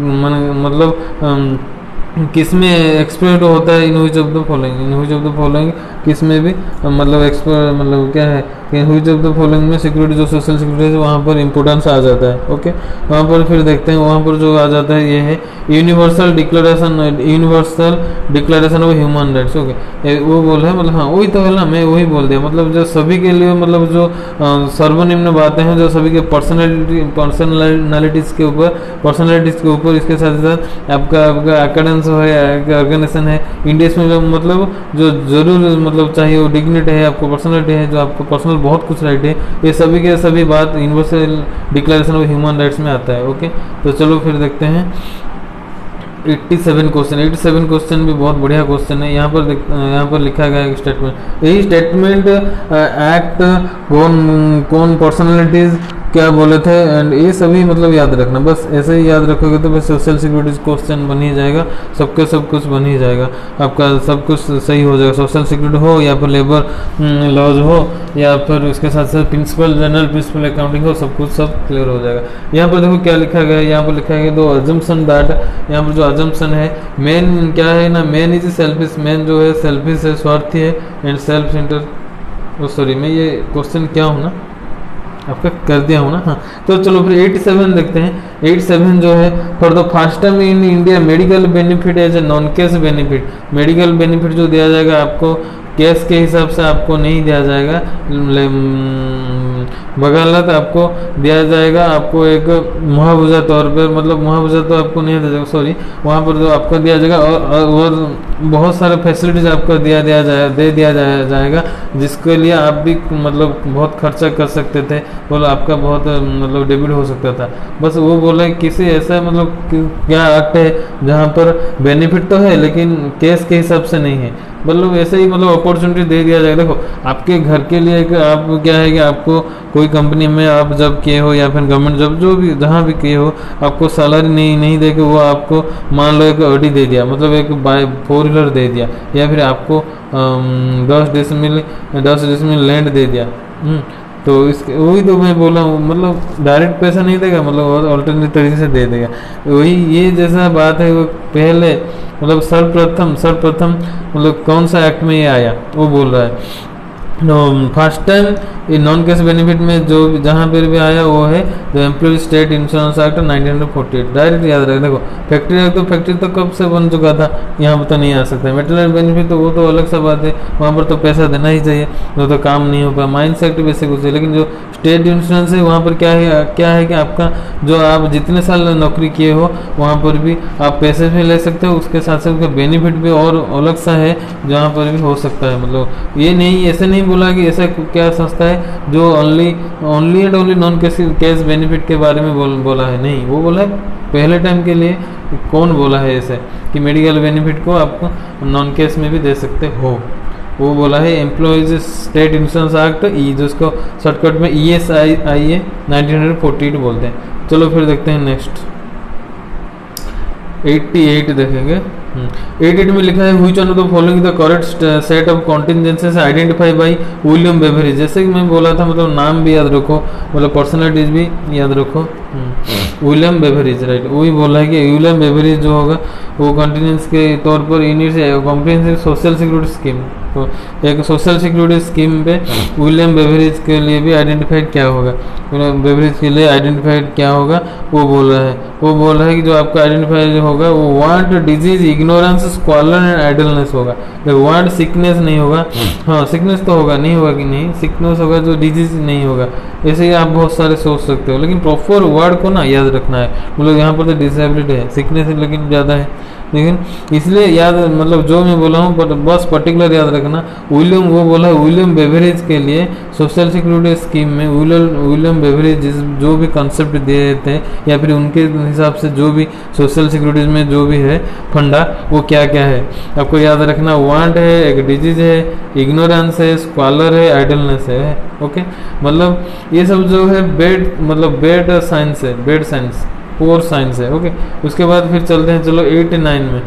मतलब किस में एक्सप्रेस होता है in which of the following, in which of the following किस में भी मतलब एक्सप्रेस मतलब क्या है कि व्हिच ऑफ द फॉलोइंग में सिक्योरिटी जो सोशल सिक्योरिटी है वहाँ पर इंपॉर्टेंस आ जाता है। ओके, वहाँ पर फिर देखते हैं वहाँ पर जो आ जाता है ये है universal declaration universal declaration of human rights. Okay, वो बोल है मतलब हाँ वही तो है ना, मैं वही बोल दिया मतलब जो सभी के लिए मतलब जो सर्वनिम्न बातें हैं जो सभी के पर्सनैलिटी पर्सनैलिटीज़ के ऊपर पर्सनैलिटीज़ के ऊपर इसके साथ साथ आपका आपका एकेडेंस है ऑर्गेनाइजेशन है इंडिया में मतलब जो जरूर मतलब चाहिए वो डिग्निटी है, आपको पर्सनैलिटी है, जो आपको पर्सनल बहुत कुछ राइट है, ये सभी के सभी बात universal declaration of human rights में आता है। ओके, तो चलो फिर देखते हैं सत्तासी क्वेश्चन सत्तासी क्वेश्चन भी बहुत बढ़िया क्वेश्चन है। यहाँ पर यहाँ पर लिखा गया है स्टेटमेंट, यही स्टेटमेंट एक्ट कौन कौन पर्सनैलिटीज क्या बोले थे, एंड ये सभी मतलब याद रखना, बस ऐसे ही याद रखोगे तो बस सोशल सिक्योरिटी क्वेश्चन बन ही जाएगा, सबके सब कुछ बन ही जाएगा, आपका सब कुछ सही हो जाएगा। सोशल सिक्योरिटी हो या फिर लेबर लॉज हो या फिर उसके साथ साथ प्रिंसिपल जनरल प्रिंसिपल अकाउंटिंग हो, सब कुछ सब क्लियर हो जाएगा। यहाँ पर देखो क्या लिखा गया है, यहाँ पर लिखा गया दो अजम्पशन दैट, यहाँ पर जो अजम्पशन है मेन क्या है ना, मेन इज सेल्फिश, मेन जो है सेल्फिश है, स्वार्थी है, and self centre, oh sorry मैं ये क्वेश्चन क्या हूँ ना आपका कर दिया हूँ ना, हाँ। तो चलो फिर सत्तासी देखते हैं। सत्तासी जो है for the first time in India medical benefit as a non cash benefit, medical benefit जो दिया जाएगा आपको कैश के हिसाब से आपको नहीं दिया जाएगा, बगालत आपको दिया जाएगा, आपको एक मुआवजा तौर पर, मतलब मुआवजा तो आपको नहीं दिया जाएगा, सॉरी वहाँ पर जो आपको दिया जाएगा और, और बहुत सारे फैसिलिटीज आपको दिया दिया जाए दे दिया जाए, जाएगा जिसके लिए आप भी मतलब बहुत खर्चा कर सकते थे, बोलो आपका बहुत मतलब डेबिट हो सकता था। बस वो बोले किसी ऐसा मतलब क्या एक्ट है जहाँ पर बेनिफिट तो है लेकिन कैश के हिसाब से नहीं है, मतलब ऐसे ही मतलब अपॉर्चुनिटी दे दिया जाएगा। देखो आपके घर के लिए एक आप क्या है कि आपको कोई कंपनी में आप जब किए हो या फिर गवर्नमेंट जब जो भी जहाँ भी किए हो आपको सैलरी नहीं नहीं दे के वो आपको मान लो एक ऑडी दे दिया, मतलब एक बाय फोर व्हीलर दे दिया, या फिर आपको दस डिसमिल दस डिसमिल लैंड दे दिया, तो इसके वही तो मैं बोला हूँ, मतलब डायरेक्ट पैसा नहीं देगा, मतलब ऑल्टरनेट तरीके से दे देगा। वही ये जैसा बात है वो पहले मतलब सर्वप्रथम सर्वप्रथम मतलब कौन सा एक्ट में ये आया वो बोल रहा है। फर्स्ट टाइम ये नॉन कैश बेनिफिट में जो जहाँ पर भी आया वो है जो employee state insurance act nineteen forty eight, direct याद रखें। देखो फैक्ट्री एक्ट तो फैक्ट्री तो कब से बन चुका था, यहाँ पर तो नहीं आ सकता। मेटेरियल बेनिफिट तो वो तो अलग सा बात है, वहाँ पर तो पैसा देना ही चाहिए, वो तो काम नहीं हो पाया। माइंस एक्ट वैसे कुछ है, लेकिन जो स्टेट इंश्योरेंस है वहाँ पर क्या है क्या है कि आपका जो आप जितने साल नौकरी किए हो वहाँ पर भी आप पैसे भी ले सकते हो, उसके साथ साथ उसका बेनिफिट भी और अलग सा है जहाँ पर भी हो सकता है। मतलब ये नहीं ऐसे नहीं बोला कि ऐसा क्या संस्था है जो only only and only non cash cash benefit के बारे में बोल, बोला है, नहीं वो बोला है पहले टाइम के लिए। कौन बोला है ऐसे कि मेडिकल बेनिफिट को आप नॉन कैश में भी दे सकते हो, वो बोला है employees state insurance act E, जिसको शॉर्टकट में E S I I A nineteen forty eight बोलते हैं। चलो फिर देखते हैं नेक्स्ट अट्ठासी देखेंगे। अट्ठासी में लिखा है which one of the following the correct set of contingencies identify by William Beveridge. जैसे कि मैं बोला था मतलब नाम भी याद रखो, मतलब पर्सनैलिटीज भी याद रखो। विलियम बेवरेज राइट, वही बोला है कि विलियम बेवरेज जो होगा वो कॉन्टिजेंस के तौर पर यूनिट से कॉम्प्रिहेंसिव सोशल सिक्योरिटी स्कीम, तो एक सोशल सिक्योरिटी स्कीम पे विलियम बेवरेज के लिए भी आइडेंटिफाइड क्या होगा, बेवरेज के लिए आइडेंटिफाइड क्या होगा वो बोल रहा है। वो बोल रहा है कि जो आपका आइडेंटिफाइड होगा वो want disease ignorance squalor and idleness होगा। देखो वांट सिकनेस नहीं होगा, हाँ सिकनेस तो होगा, नहीं होगा कि नहीं सिकनेस होगा, जो डिजीज नहीं होगा। ऐसे ही आप बहुत सारे सोच सकते हो, लेकिन प्रॉपर वर्ड को ना याद रखना है। मतलब यहाँ पर तो डिसेबिलिटी है, सिकनेस लेकिन ज़्यादा है, लेकिन इसलिए याद मतलब जो मैं बोला हूँ बट बस पर्टिकुलर याद रखना। विलियम वो बोला विलियम बेवरेज के लिए सोशल सिक्योरिटी स्कीम में विलियम विलियम बेवरेज जिस जो भी कंसेप्ट दिए थे या फिर उनके हिसाब से जो भी सोशल सिक्योरिटीज में जो भी है फंडा वो क्या क्या है आपको याद रखना। वांट है, एक डिजीज है, इग्नोरेंस है, स्क्वालर है, आइडलनेस है। ओके मतलब ये सब जो है बेड मतलब बेड साइंस है, बेड साइंस पोर साइंस है। ओके उसके बाद फिर चलते हैं चलो एटी नाइन में।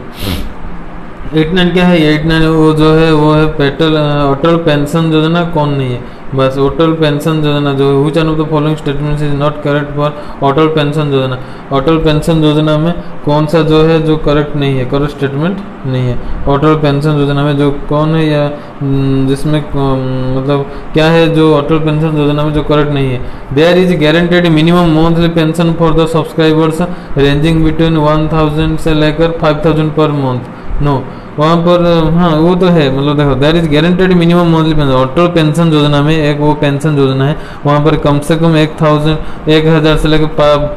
एटी नाइन क्या है, एटी नाइन वो जो है वो है पेटल अटल पेंशन योजना कौन नहीं है, बस अटल पेंशन योजना जो है which one of the following statements is not correct for Atal pension Yojana. Atal pension Yojana में कौन सा जो है जो करेक्ट नहीं है, करेक्ट स्टेटमेंट नहीं है। अटल पेंशन योजना में जो कौन है या जिसमें मतलब क्या है जो अटल पेंशन योजना में जो करेक्ट नहीं है। There is guaranteed minimum monthly pension for the subscribers ranging between one thousand से लेकर five thousand per month. No वहाँ पर हाँ वो तो है, मतलब देखो there is guaranteed minimum monthly pension. Atal pension Yojana में एक वो पेंशन योजना है वहाँ पर कम से कम एक थाउजेंड एक हज़ार से लेकर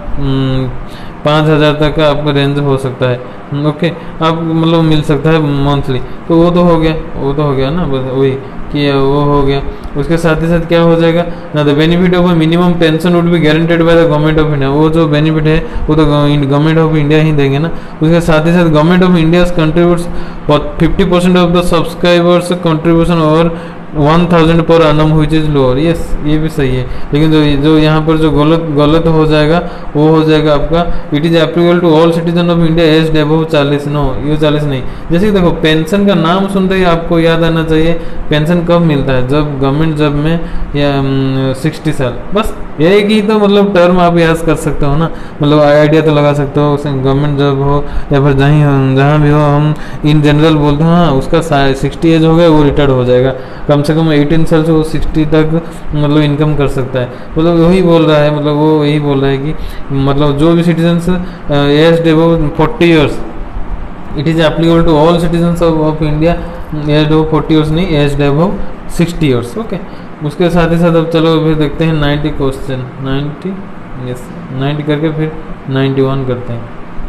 पाँच हज़ार तक का आपका रेंज हो सकता है। ओके आप मतलब मिल सकता है मंथली, तो वो तो हो गया वो तो हो गया ना, बस वही कि वो हो गया। उसके साथ ही साथ क्या हो जाएगा ना, the benefit of minimum pension would be guaranteed by the government of India. वो जो बेनिफिट है वो तो गवर्नमेंट ऑफ इंडिया ही देंगे ना। उसके साथ ही साथ government of India contributes fifty percent of the subscribers contribution और one thousand per annum which is lower, yes ये भी सही है, लेकिन जो जो यहाँ पर जो गलत गलत हो जाएगा वो हो जाएगा आपका it is applicable to all citizen of India age above चालीस, नो ये चालीस नहीं। जैसे कि देखो पेंशन का नाम सुनते ही आपको याद आना चाहिए पेंशन कब मिलता है, जब गवर्नमेंट जॉब में या सिक्सटी साल, बस एक ही तो मतलब टर्म आप याद कर सकते हो ना, मतलब आइडिया तो लगा सकते हो गवर्नमेंट जॉब हो या फिर जहीं जहाँ भी हो, हम इन जनरल बोलते हैं हाँ उसका सिक्सटी एज हो गया वो रिटायर्ड हो जाएगा, कम से कम एटीन साल से वो सिक्सटी तक मतलब इनकम कर सकता है, मतलब वही बोल रहा है, मतलब वो यही बोल रहा है कि मतलब जो भी citizens age above forty years it is applicable to all citizens of India age above forty years नहीं age above sixty years, okay. उसके साथ ही साथ अब चलो फिर देखते हैं ninety question, ninety yes ninety करके फिर नाइन्टी वन करते हैं।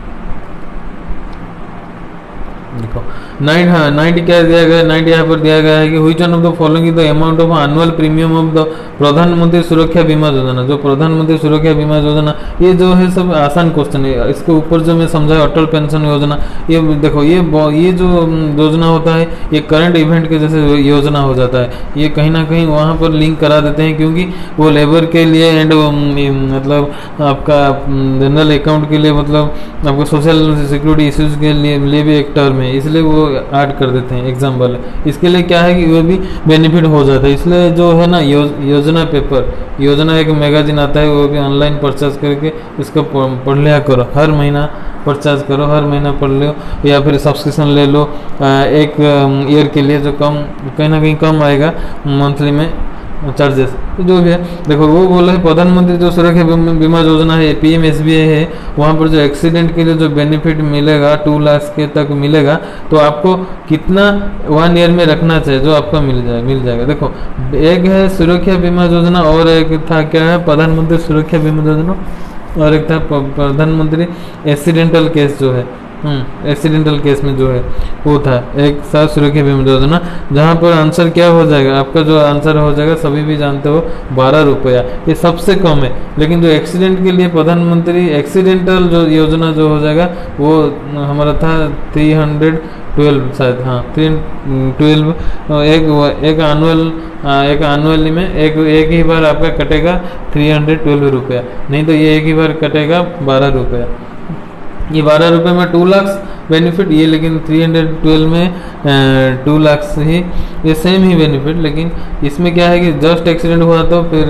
देखो नाइट हाँ नाइन्टी क्या दिया गया, नाइन्टी यहाँ पर दिया गया है कि which one of the following the amount of annual premium of the Pradhan Mantri Suraksha Bima योजना, जो प्रधानमंत्री सुरक्षा बीमा योजना ये जो है सब आसान क्वेश्चन है, इसके ऊपर जो मैं समझा अटल पेंशन योजना, ये देखो ये ये जो योजना होता है ये करंट इवेंट के जैसे योजना हो जाता है, ये कहीं ना कहीं वहाँ पर लिंक करा देते हैं क्योंकि वो लेबर के लिए एंड मतलब आपका जनरल अकाउंट के लिए, मतलब आपको सोशल सिक्योरिटी इश्यूज के लिए, लिए भी एक टर्म है, इसलिए वो ऐड कर देते हैं एग्जाम वाले, इसके लिए क्या है कि वो भी बेनिफिट हो जाता है, इसलिए जो है ना यो, योजना पेपर योजना एक मैगजीन आता है वो भी ऑनलाइन परचेज करके उसको पढ़ लिया करो, हर महीना परचेज करो, हर महीना पढ़ लो या फिर सब्सक्रिप्शन ले लो एक ईयर के लिए, जो कम कहीं ना कहीं कम आएगा मंथली में चार्जेस, तो जो भी है देखो वो बोला है प्रधानमंत्री जो सुरक्षा बीमा योजना है P M S B I है, वहाँ पर जो एक्सीडेंट के लिए जो बेनिफिट मिलेगा टू लाख के तक मिलेगा, तो आपको कितना वन ईयर में रखना चाहिए जो आपको मिल जाए मिल जाएगा। देखो एक है सुरक्षा बीमा योजना और एक था क्या है प्रधानमंत्री सुरक्षा बीमा योजना और एक था प्रधानमंत्री एक्सीडेंटल केस जो है एक्सीडेंटल केस में जो है वो था एक साथ सुरक्षा बीमा योजना, जहाँ पर आंसर क्या हो जाएगा आपका, जो आंसर हो जाएगा सभी भी जानते हो बारह रुपया, ये सबसे कम है, लेकिन जो एक्सीडेंट के लिए प्रधानमंत्री एक्सीडेंटल जो योजना जो हो जाएगा वो हमारा था थ्री हंड्रेड ट्वेल्व शायद, हाँ थ्री ट्वेल्व एक एक एनुअल एक एनुअली में एक एक ही बार आपका कटेगा थ्री हंड्रेड ट्वेल्व रुपया, नहीं तो ये एक ही बार कटेगा बारह रुपया, ये बारह रुपये में टू लाख बेनिफिट ये, लेकिन थ्री हंड्रेड ट्वेल्व में टू लाख ही ये सेम ही बेनिफिट, लेकिन इसमें क्या है कि जस्ट एक्सीडेंट हुआ तो फिर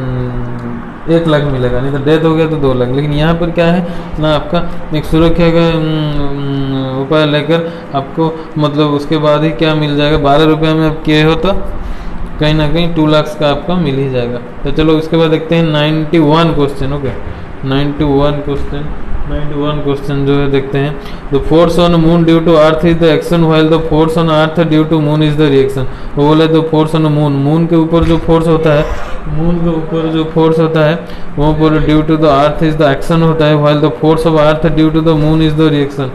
एक लाख मिलेगा, नहीं तो डेथ हो गया तो दो लाख, लेकिन यहाँ पर क्या है ना आपका एक सुरक्षा का उपाय लेकर आपको मतलब उसके बाद ही क्या मिल जाएगा, बारह रुपये में आप किए हो तो कहीं ना कहीं टू लाख का आपका मिल ही जाएगा। तो चलो उसके बाद देखते हैं ninety one question, okay ninety one question ninety one question जो है देखते हैं, the force on moon due to earth is the action while the force on earth due to moon is the reaction, वो बोले तो फोर्स ऑन मून मून के ऊपर जो फोर्स होता है मून के ऊपर जो फोर्स होता है वो पर due to the earth is the action होता है while the force of earth due to the moon is the reaction,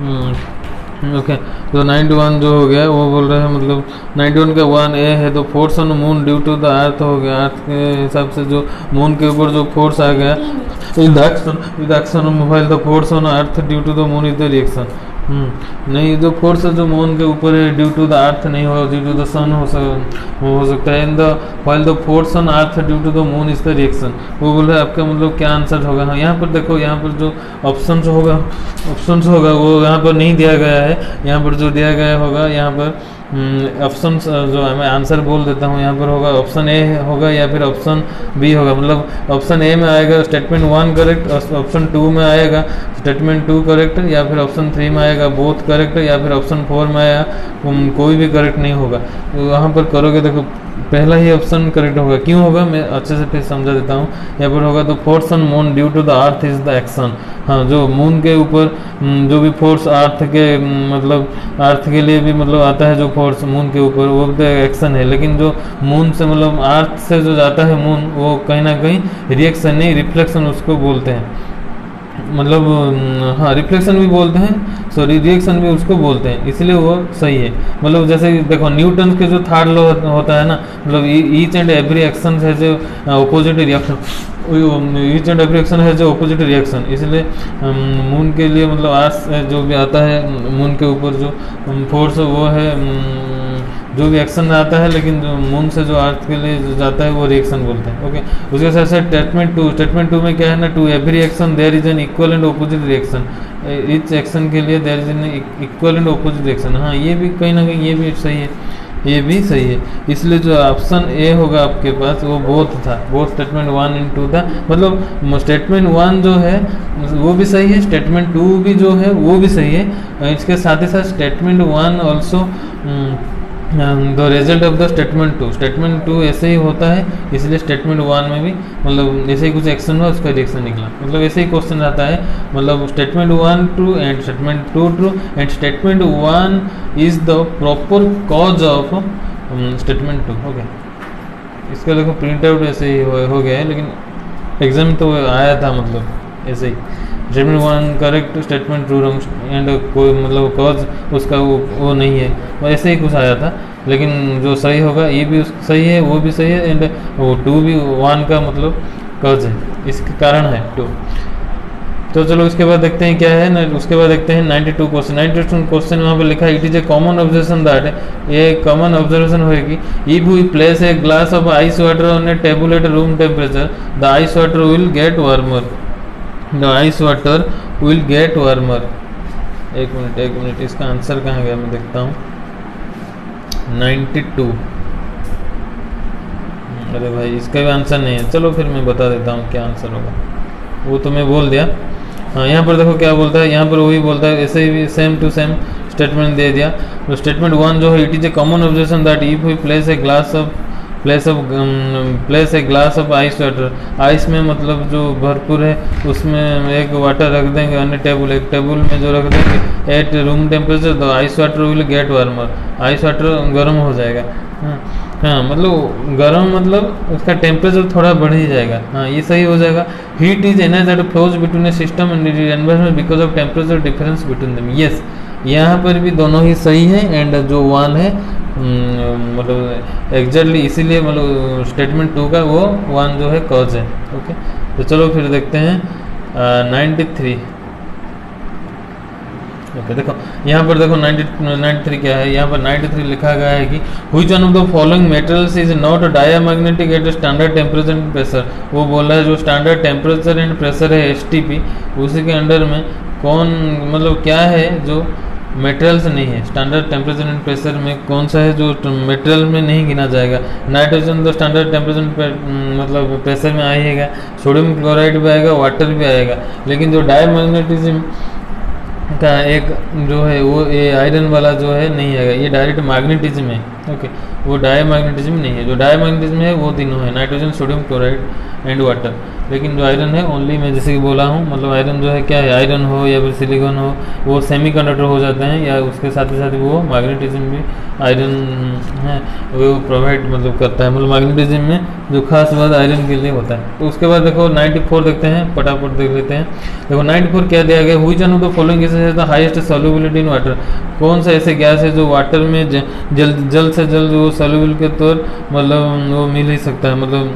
okay. तो नाइन्टी वन जो हो गया वो बोल रहे हैं मतलब नाइन्टी वन का वन ए है तो force on moon due to the earth हो गया, अर्थ के हिसाब से जो मून के ऊपर जो फोर्स आ गया with action with action mobile the force on earth due to the moon is the reaction, नहीं जो फोर्स जो मून के ऊपर है ड्यू टू द अर्थ नहीं हो, ड्यू टू द सन हो सक हो सकता है, in the while the force on earth due to the moon is the reaction, वो बोल रहे हैं आपका मतलब क्या आंसर होगा। हाँ यहाँ पर देखो यहाँ पर जो ऑप्शंस होगा ऑप्शंस होगा वो यहाँ पर नहीं दिया गया है, यहाँ पर जो दिया गया होगा यहाँ पर ऑप्शन जो मैं आंसर बोल देता हूँ, यहाँ पर होगा ऑप्शन ए होगा या फिर ऑप्शन बी होगा, मतलब ऑप्शन ए में आएगा statement one correct, option two में आएगा स्टेटमेंट टू करेक्ट, या फिर ऑप्शन थ्री में आएगा बोथ करेक्ट, या फिर ऑप्शन फोर में आया कोई भी करेक्ट नहीं होगा। तो वहाँ पर करोगे देखो पहला ही ऑप्शन करेक्ट होगा, क्यों होगा मैं अच्छे से फिर समझा देता हूँ। यहाँ पर होगा तो force on moon due to the earth is the action, हाँ जो मून के ऊपर जो भी फोर्स अर्थ के मतलब अर्थ के लिए भी मतलब आता है जो फोर्स मून के ऊपर वो तो एक्शन है, लेकिन जो मून से मतलब अर्थ से जो जाता है मून वो कहीं ना कहीं रिएक्शन नहीं रिफ्लेक्शन उसको बोलते हैं, मतलब हाँ रिफ्लेक्शन भी बोलते हैं सॉरी रिएक्शन भी उसको बोलते हैं, इसलिए वो सही है। मतलब जैसे देखो न्यूटन के जो थर्ड लॉ होता है ना, मतलब ईच एंड एवरी एक्शन है जो opposite reaction, each and every action है जो अपोजिट रिएक्शन, इसलिए मून के लिए मतलब आज जो भी आता है मून के ऊपर जो फोर्स वो है जो भी एक्शन आता है लेकिन जो मून से जो अर्थ के लिए जो जाता है वो रिएक्शन बोलते हैं। ओके, उसके साथ साथ स्टेटमेंट टू, स्टेटमेंट टू में क्या है ना, to every action there is an equal and opposite reaction, each action के लिए there is an equal and opposite reaction. हाँ, ये भी कहीं ना कहीं ये भी सही है, ये भी सही है। इसलिए जो ऑप्शन ए होगा आपके पास वो बोथ था, both statement one and two था। मतलब स्टेटमेंट वन जो है वो भी सही है, स्टेटमेंट टू भी जो है वो भी सही है। इसके साथ ही साथ statement one also the result of the statement two, statement two ऐसे ही होता है, इसलिए स्टेटमेंट वन में भी मतलब जैसे ही कुछ एक्शन हुआ उसका रिएक्शन निकला, मतलब ऐसे ही क्वेश्चन आता है। मतलब statement one true and statement two true and statement one is the proper cause of statement two. Okay, इसका देखो प्रिंट आउट ऐसे ही हो, हो गया है, लेकिन एग्जाम तो आया था मतलब ऐसे ही, statement one correct, statement two wrong and कोई मतलब कॉज उसका वो वो नहीं है, वो ऐसे ही कुछ आया था। लेकिन जो सही होगा ये भी सही है, वो भी सही है, एंड वो टू भी वन का मतलब कॉज है, इसके कारण है टू। तो चलो उसके बाद देखते हैं क्या है ना, उसके बाद देखते हैं ninety two question. Ninety two question वहाँ पे लिखा है, it is a common observation that, ये कॉमन ऑब्जर्वेशन होगी, if we place a glass of ice water on a table at room temperature the ice water will get warmer, the ice water will get warmer. एक मिनट एक मिनट इसका आंसर कहाँ गया, मैं देखता हूँ। नाइन्टी टू, अरे भाई इसका भी आंसर नहीं है, चलो फिर मैं बता देता हूँ क्या आंसर होगा, वो तो मैं बोल दिया। हाँ, यहाँ पर देखो क्या बोलता है, यहाँ पर वही बोलता है, ऐसे ही सेम टू सेम स्टेटमेंट दे दिया। तो स्टेटमेंट वन जो है, it is a common observation that if we place a glass of place of place a glass of ice water, ice में मतलब जो भरपूर है उसमें एक वाटर रख देंगे, अन्य टेबल एक टेबल में जो रख देंगे एट रूम टेम्परेचर, तो ice water will get warmer, ice water गर्म हो जाएगा। हाँ हाँ, मतलब गर्म मतलब उसका टेम्परेचर थोड़ा बढ़ ही जाएगा। हाँ, ये सही हो जाएगा। Heat is energy that flows between a system and environment because of temperature difference between them. Yes, यहाँ पर भी दोनों ही सही है, एंड जो वन है मतलब एग्जैक्टली इसीलिए मतलब स्टेटमेंट टू का वो वन जो है कॉज है। ओके, तो चलो फिर देखते हैं नाइन्टी थ्री। ओके, देखो यहाँ पर देखो नाइन्टी नाइन्टी थ्री क्या है, यहाँ पर नाइन्टी थ्री लिखा गया है कि which one of the following metals is not diamagnetic at standard temperature and pressure. वो बोल रहा है जो स्टैंडर्ड टेम्परेचर एंड प्रेशर है एस टी पी, उसी के अंडर में कौन मतलब क्या है जो मेटेरियल्स नहीं है, स्टैंडर्ड टेम्परेचर एंड प्रेशर में कौन सा है जो मेटेरियल में नहीं गिना जाएगा। नाइट्रोजन तो स्टैंडर्ड टेम्परेचर मतलब प्रेशर में आएगा, सोडियम क्लोराइड भी आएगा, वाटर भी आएगा, लेकिन जो डायमैग्नेटिज्म का एक जो है वो ये आयरन वाला जो है नहीं आएगा, ये डायरेक्ट मैग्नेटिज्म है। ओके, वो डायमैग्नेटिज्म नहीं है, जो डायमैग्नेटिज्म है वो तीनों है, nitrogen, sodium chloride and water. लेकिन जो आयरन है ओनली मैं जैसे कि बोला हूँ, मतलब आयरन जो है क्या है, आयरन हो या फिर सिलिकॉन हो वो सेमीकंडक्टर हो जाते हैं, या उसके साथ ही साथ वो मैग्नेटिज्म भी आयरन है वो प्रोवाइड मतलब करता है, मतलब मैग्नेटिज्म में जो खास बात आयरन के लिए होता है। तो उसके बाद देखो नाइन्टी फोर देखते हैं, फटाफट देख लेते हैं। देखो नाइन्टी फोर क्या दिया गया, which one of the following gases has the highest solubility in water. कौन सा ऐसे गैस है जो वाटर में जल्द जल्द से जल्द वो सॉल्युबल के तौर मतलब वो मिल ही सकता है, मतलब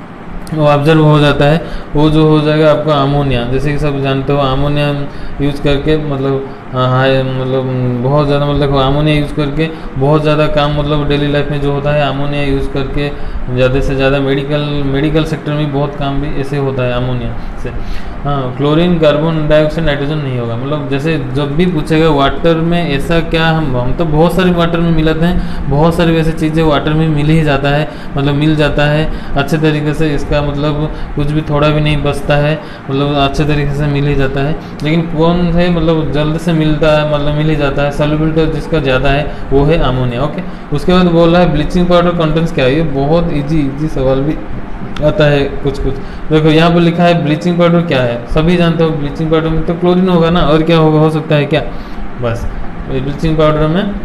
वो ऑब्जर्व हो जाता है, वो जो हो जाएगा आपका अमोनिया। जैसे कि सब जानते हो अमोनिया यूज़ करके मतलब हाँ मतलब बहुत ज़्यादा मतलब देखो अमोनिया यूज़ करके बहुत ज़्यादा काम मतलब डेली लाइफ में जो होता है अमोनिया यूज़ करके ज़्यादा से ज़्यादा मेडिकल मेडिकल सेक्टर में बहुत काम भी ऐसे होता है अमोनिया से। हाँ, क्लोरीन, कार्बन डाइऑक्साइड, नाइट्रोजन नहीं होगा। मतलब जैसे जब भी पूछेगा वाटर में ऐसा क्या, हम हम तो बहुत सारे वाटर में मिलाते हैं, बहुत सारी वैसे चीज़ें वाटर में मिल ही जाता है, मतलब मिल जाता है अच्छे तरीके से, इसका मतलब कुछ भी थोड़ा भी नहीं बचता है, मतलब अच्छे तरीके से मिल ही जाता है। लेकिन कौन है मतलब जल्द से मिलता है मतलब मिल ही जाता है, सॉल्युबिलिटी जिसका ज़्यादा है वो है अमोनिया। ओके, उसके बाद बोल रहा है ब्लीचिंग पाउडर कंटेंट्स क्या है, ये बहुत इजी इजी सवाल भी आता है कुछ कुछ। देखो यहाँ पर लिखा है ब्लीचिंग पाउडर क्या है, सभी जानते हो ब्लीचिंग पाउडर में तो क्लोरीन होगा ना, और क्या होगा, हो सकता है क्या, बस ब्लीचिंग पाउडर में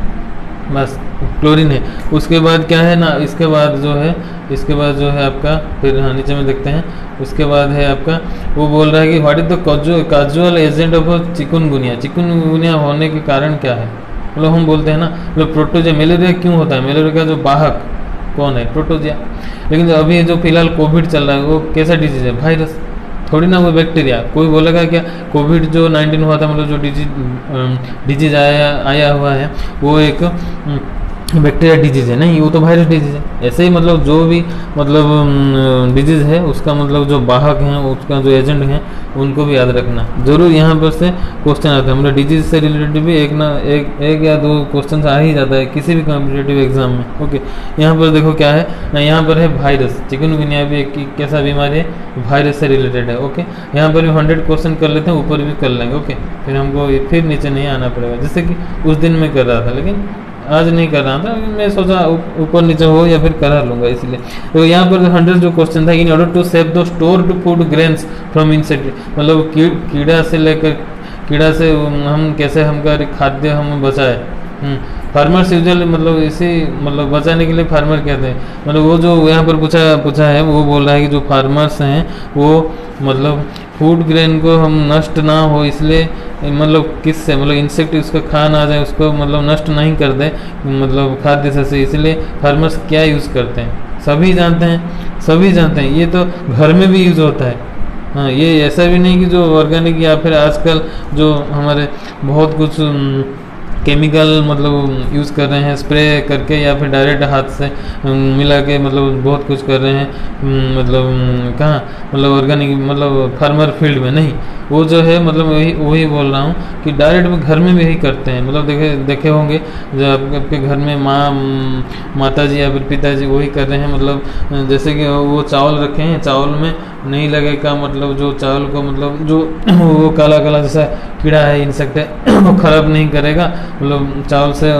बस क्लोरीन है। उसके बाद क्या है ना, इसके बाद जो है इसके बाद जो है आपका फिर हाँ नीचे में देखते हैं, उसके बाद है आपका वो बोल रहा है कि what is the casual agent of chikungunya. Chikungunya होने के कारण क्या है, मतलब हम बोलते हैं ना मतलब प्रोटोजिया, मलेरिया क्यों होता है, मलेरिया का जो वाहक कौन है, प्रोटोजिया। लेकिन अभी जो फिलहाल कोविड चल रहा है वो कैसा डिजीज है, वायरस, थोड़ी ना वो बैक्टीरिया। कोई बोलेगा क्या कोविड जो नाइन्टीन हुआ था मतलब जो डिजीज डिजीज आया आया हुआ है वो एक बैक्टीरिया डिजीज है, नहीं वो तो वायरस डिजीज है। ऐसे ही मतलब जो भी मतलब डिजीज है उसका मतलब जो वाहक हैं उसका जो एजेंट हैं उनको भी याद रखना जरूर। यहाँ पर से क्वेश्चन आता है मतलब डिजीज से रिलेटेड भी एक ना एक एक या दो क्वेश्चन आ ही जाता है किसी भी कॉम्पिटेटिव एग्जाम में। ओके, यहाँ पर देखो क्या है ना, यहाँ पर है वायरस, चिकनगुनिया भी एक कैसा बीमारी है, वायरस से रिलेटेड है। ओके, यहाँ पर भी हंड्रेड क्वेश्चन कर लेते हैं, ऊपर भी कर लेंगे। ओके, फिर हमको फिर नीचे नहीं आना पड़ेगा, जैसे कि उस दिन में कर रहा था लेकिन आज नहीं कर रहा था, मैं सोचा ऊपर नीचे हो या फिर करा लूँगा इसलिए। तो यहाँ पर हंड्रेड जो क्वेश्चन था, in order to save the stored food grains from insect, मतलब की, कीड़ा से लेकर कीड़ा से हम कैसे हमका खाद्य हम बचाए। फार्मर्स यूजुअली मतलब इसी मतलब बचाने के लिए फार्मर कहते हैं, मतलब वो जो यहाँ पर पूछा पूछा है वो बोल रहा है कि जो फार्मर्स हैं वो मतलब फूड ग्रेन को हम नष्ट ना हो इसलिए मतलब किससे मतलब इंसेक्ट उसका खा ना जाए, उसको मतलब नष्ट नहीं कर दे मतलब खाद्य से, इसलिए फार्मर्स क्या यूज़ करते हैं सभी जानते हैं, सभी जानते हैं, ये तो घर में भी यूज़ होता है। हाँ, ये ऐसा भी नहीं कि जो ऑर्गेनिक या फिर आजकल जो हमारे बहुत कुछ केमिकल मतलब यूज़ कर रहे हैं स्प्रे करके या फिर डायरेक्ट हाथ से मिला के मतलब बहुत कुछ कर रहे हैं, मतलब कहाँ मतलब ऑर्गेनिक मतलब फार्मर फील्ड में नहीं, वो जो है मतलब वही वही बोल रहा हूँ कि डायरेक्ट घर में भी यही करते हैं। मतलब देखे देखे होंगे जो आपके आपके घर में माँ माता जी या फिर पिताजी वही कर रहे हैं, मतलब जैसे कि वो चावल रखे हैं, चावल में नहीं लगेगा मतलब जो चावल को मतलब जो वो काला काला जैसा कीड़ा है इंसेक्ट है वो खराब नहीं करेगा, मतलब चावल से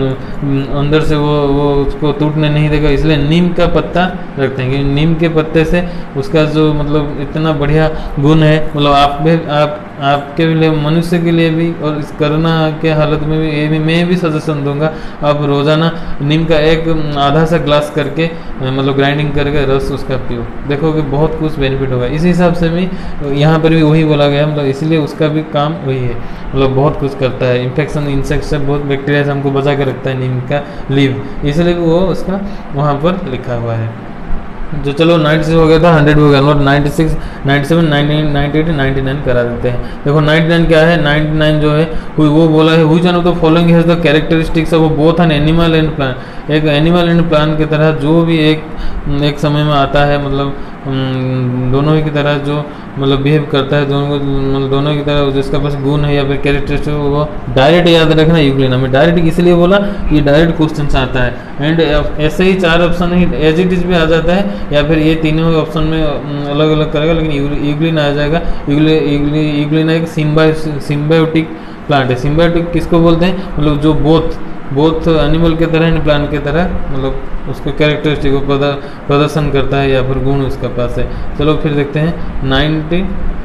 अंदर से वो वो उसको टूटने नहीं देगा, इसलिए नीम का पत्ता रखते हैं क्योंकि नीम के पत्ते से उसका जो मतलब इतना बढ़िया गुण है, मतलब आप भी आप आपके लिए मनुष्य के लिए भी और इस कोरोना के हालत में भी ये भी मैं भी सजेशन दूंगा, आप रोज़ाना नीम का एक आधा सा ग्लास करके मतलब ग्राइंडिंग करके रस उसका पियो, देखोगे बहुत कुछ बेनिफिट होगा। इसी हिसाब से भी यहाँ पर भी वही बोला गया, मतलब इसलिए उसका भी काम वही है, मतलब बहुत कुछ करता है, इन्फेक्शन इंसेक्ट से बहुत बैक्टीरिया से हमको बचा के रखता है नीम का लीव, इसलिए वो उसका वहाँ पर लिखा हुआ है। जो चलो नाइन्टी सिक्स हो गया था, हंड्रेड हो गया, note ninety six ninety seven ninety ninety eight ninety nine करा देते हैं। देखो नाइन्टी नाइन क्या है, नाइन्टी नाइन जो है वो बोला है which one of the following has the characteristics of both an animal and plant, एक एनिमल एंड प्लांट की तरह जो भी एक एक समय में आता है मतलब दोनों ही की तरह जो मतलब बिहेव करता है, दोनों मतलब दोनों की तरह जिसका पास गुण है या फिर कैरेक्टरिस्टिक वो डायरेक्ट याद रखना यूक्लिना में, डायरेक्ट इसलिए बोला ये डायरेक्ट क्वेश्चन आता है एंड ऐसे ही चार ऑप्शन ही एज इट इज भी आ जाता है या फिर ये तीनों ऑप्शन में अलग अलग करेगा, लेकिन यूक्लिना आ जाएगा। यूक्लिना एक सिम्बायोटिक प्लांट है, सिम्बायोटिक किसको बोलते हैं मतलब जो बोथ बोथ एनिमल के तरह एंड प्लांट की तरह मतलब उसको कैरेक्टरिस्टिक को प्रदर्शन करता है या फिर गुण उसका पास है। चलो फिर देखते हैं नाइन्टी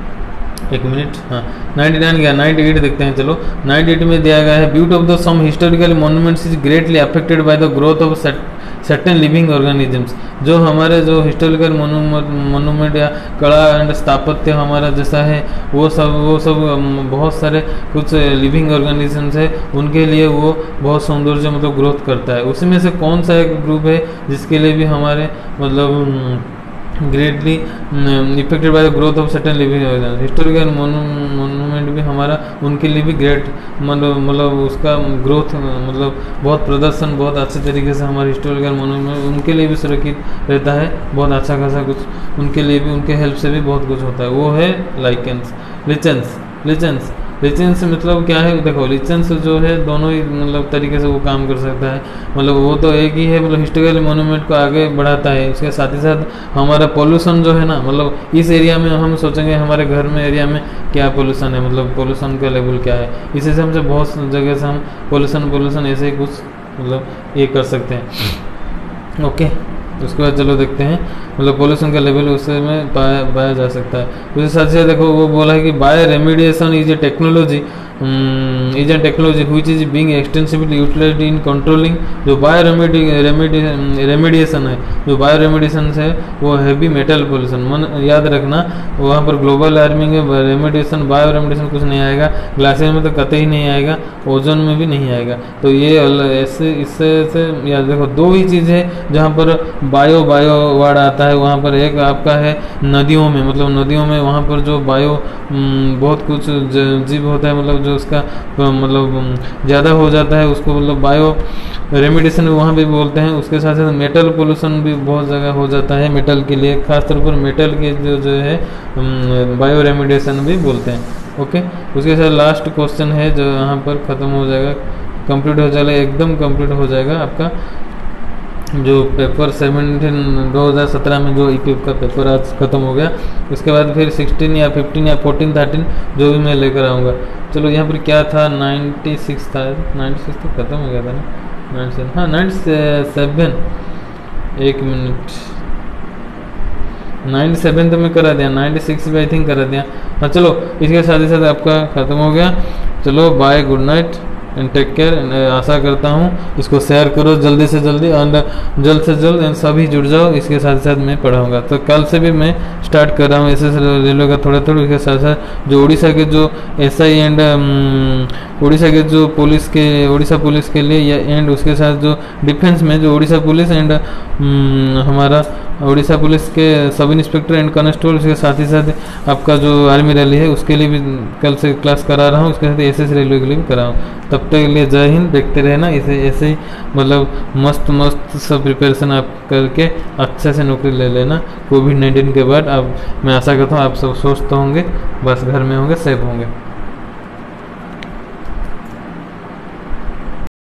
एक मिनट हाँ नाइन्टी नाइन गया, नाइन्टी एट देखते हैं। चलो नाइन्टी एट में दिया गया है beauty of the some historical monuments is greatly affected by the growth of certain living organisms, जो हमारे जो हिस्टोरिकल मोनूमेंट या कला एंड स्थापत्य हमारा जैसा है वो सब वो सब बहुत सारे कुछ लिविंग ऑर्गेनिजम्स है उनके लिए वो बहुत सौंदर्य मतलब ग्रोथ करता है। उसमें से कौन सा एक ग्रुप है जिसके लिए भी हमारे मतलब greatly affected by the growth of certain living organism, historical monument भी हमारा उनके लिए भी ग्रेट मतलब मतलब उसका ग्रोथ मतलब बहुत प्रदर्शन बहुत अच्छे तरीके से हमारे हिस्टोरिकल मोनूमेंट उनके लिए भी सुरक्षित रहता है, बहुत अच्छा खासा कुछ उनके लिए भी उनके हेल्प से भी बहुत कुछ होता है। वो है लाइकेंस लिचेंस लिचेंस लिचेंस मतलब क्या है, देखो लिचेंस जो है दोनों ही मतलब तरीके से वो काम कर सकता है, मतलब वो तो एक ही है मतलब हिस्टोरिकल मोनूमेंट को आगे बढ़ाता है, उसके साथ ही साथ हमारा पोल्यूशन जो है ना मतलब इस एरिया में हम सोचेंगे हमारे घर में एरिया में क्या पोल्यूशन है मतलब पोल्यूशन का लेवल क्या है, इसी से हमसे बहुत जगह से हम पोल्यूशन पोल्यूशन ऐसे ही कुछ मतलब ये कर सकते हैं। ओके उसके बाद चलो देखते हैं मतलब पोल्यूशन का लेवल उससे में पाया पाया जा सकता है। उसके साथ साथ देखो वो बोला है कि bio remediation is a technology is an technology which is being extensively utilized in controlling, जो बायो रेमेडी रेमेडिएशन है जो बायो रेमेडिएशन है वो हैवी मेटल पोल्यूशन, मन याद रखना वहाँ पर ग्लोबल वार्मिंग में रेमेडिएशन बायो रेमेडिएशन कुछ नहीं आएगा, ग्लासेस में तो कतई नहीं आएगा, ओजोन में भी नहीं आएगा, तो ये ऐसे इससे से याद देखो दो ही चीज़ है जहाँ पर बायो बायो वर्ड आता है, वहाँ पर एक आपका है नदियों में मतलब नदियों में वहाँ पर जो बायो बहुत कुछ जीव होता है मतलब जो उसका अ, मतलब ज़्यादा हो जाता है उसको मतलब बायो रेमिडिएशन वहाँ भी बोलते हैं। उसके साथ साथ मेटल पोल्यूशन भी बहुत जगह हो जाता है मेटल के लिए, खासतौर पर मेटल के जो जो है बायो रेमिडिएशन भी बोलते हैं। ओके, उसके साथ लास्ट क्वेश्चन है जो यहाँ पर ख़त्म हो जाएगा, कंप्लीट हो जाएगा, एकदम कंप्लीट हो जाएगा आपका जो पेपर सेवनटीन दो हज़ार सत्रह में जो ईपीएफ का पेपर आज ख़त्म हो गया। उसके बाद फिर सिक्सटीन या फिफ्टीन या फोर्टीन थर्टीन जो भी मैं लेकर आऊँगा। चलो यहाँ पर क्या था, नाइन्टी सिक्स था, नाइन्टी सिक्स तो ख़त्म हो गया था ना, नाइन्टी सेवन, हाँ नाइन्टी सेवन, एक मिनट, नाइन्टी सेवन तो मैं करा दिया, नाइन्टी सिक्स भी आई थिंक करा दिया। हाँ चलो, इसके साथ ही साथ आपका ख़त्म हो गया। चलो bye, good night and take care. आशा करता हूँ इसको शेयर करो जल्दी से जल्दी एंड जल्द से जल्द एंड सभी जुड़ जाओ। इसके साथ साथ मैं पढ़ाऊँगा, तो कल से भी मैं स्टार्ट कर रहा हूँ एस एस रेलवे का थोड़ा थोड़ा। इसके साथ साथ जो उड़ीसा के जो एस आई एंड उड़ीसा के जो पुलिस के उड़ीसा पुलिस के लिए या एंड उसके साथ जो डिफेंस में जो उड़ीसा पुलिस एंड हमारा उड़ीसा पुलिस के सब इंस्पेक्टर एंड कांस्टेबल, उसके साथ ही साथ आपका जो आर्मी रैली है उसके लिए भी कल से क्लास करा रहा हूँ। उसके साथ एस एस रेलवे के लिए भी करा हूँ। तब तक के लिए जय हिंद, देखते रहना इसे ऐसे ही, मतलब मस्त मस्त सब प्रिपरेशन आप करके अच्छे से नौकरी ले लेना कोविड नाइन्टीन के बाद। अब मैं आशा करता हूँ आप सब स्वस्थ होंगे, बस घर में होंगे, सेफ होंगे।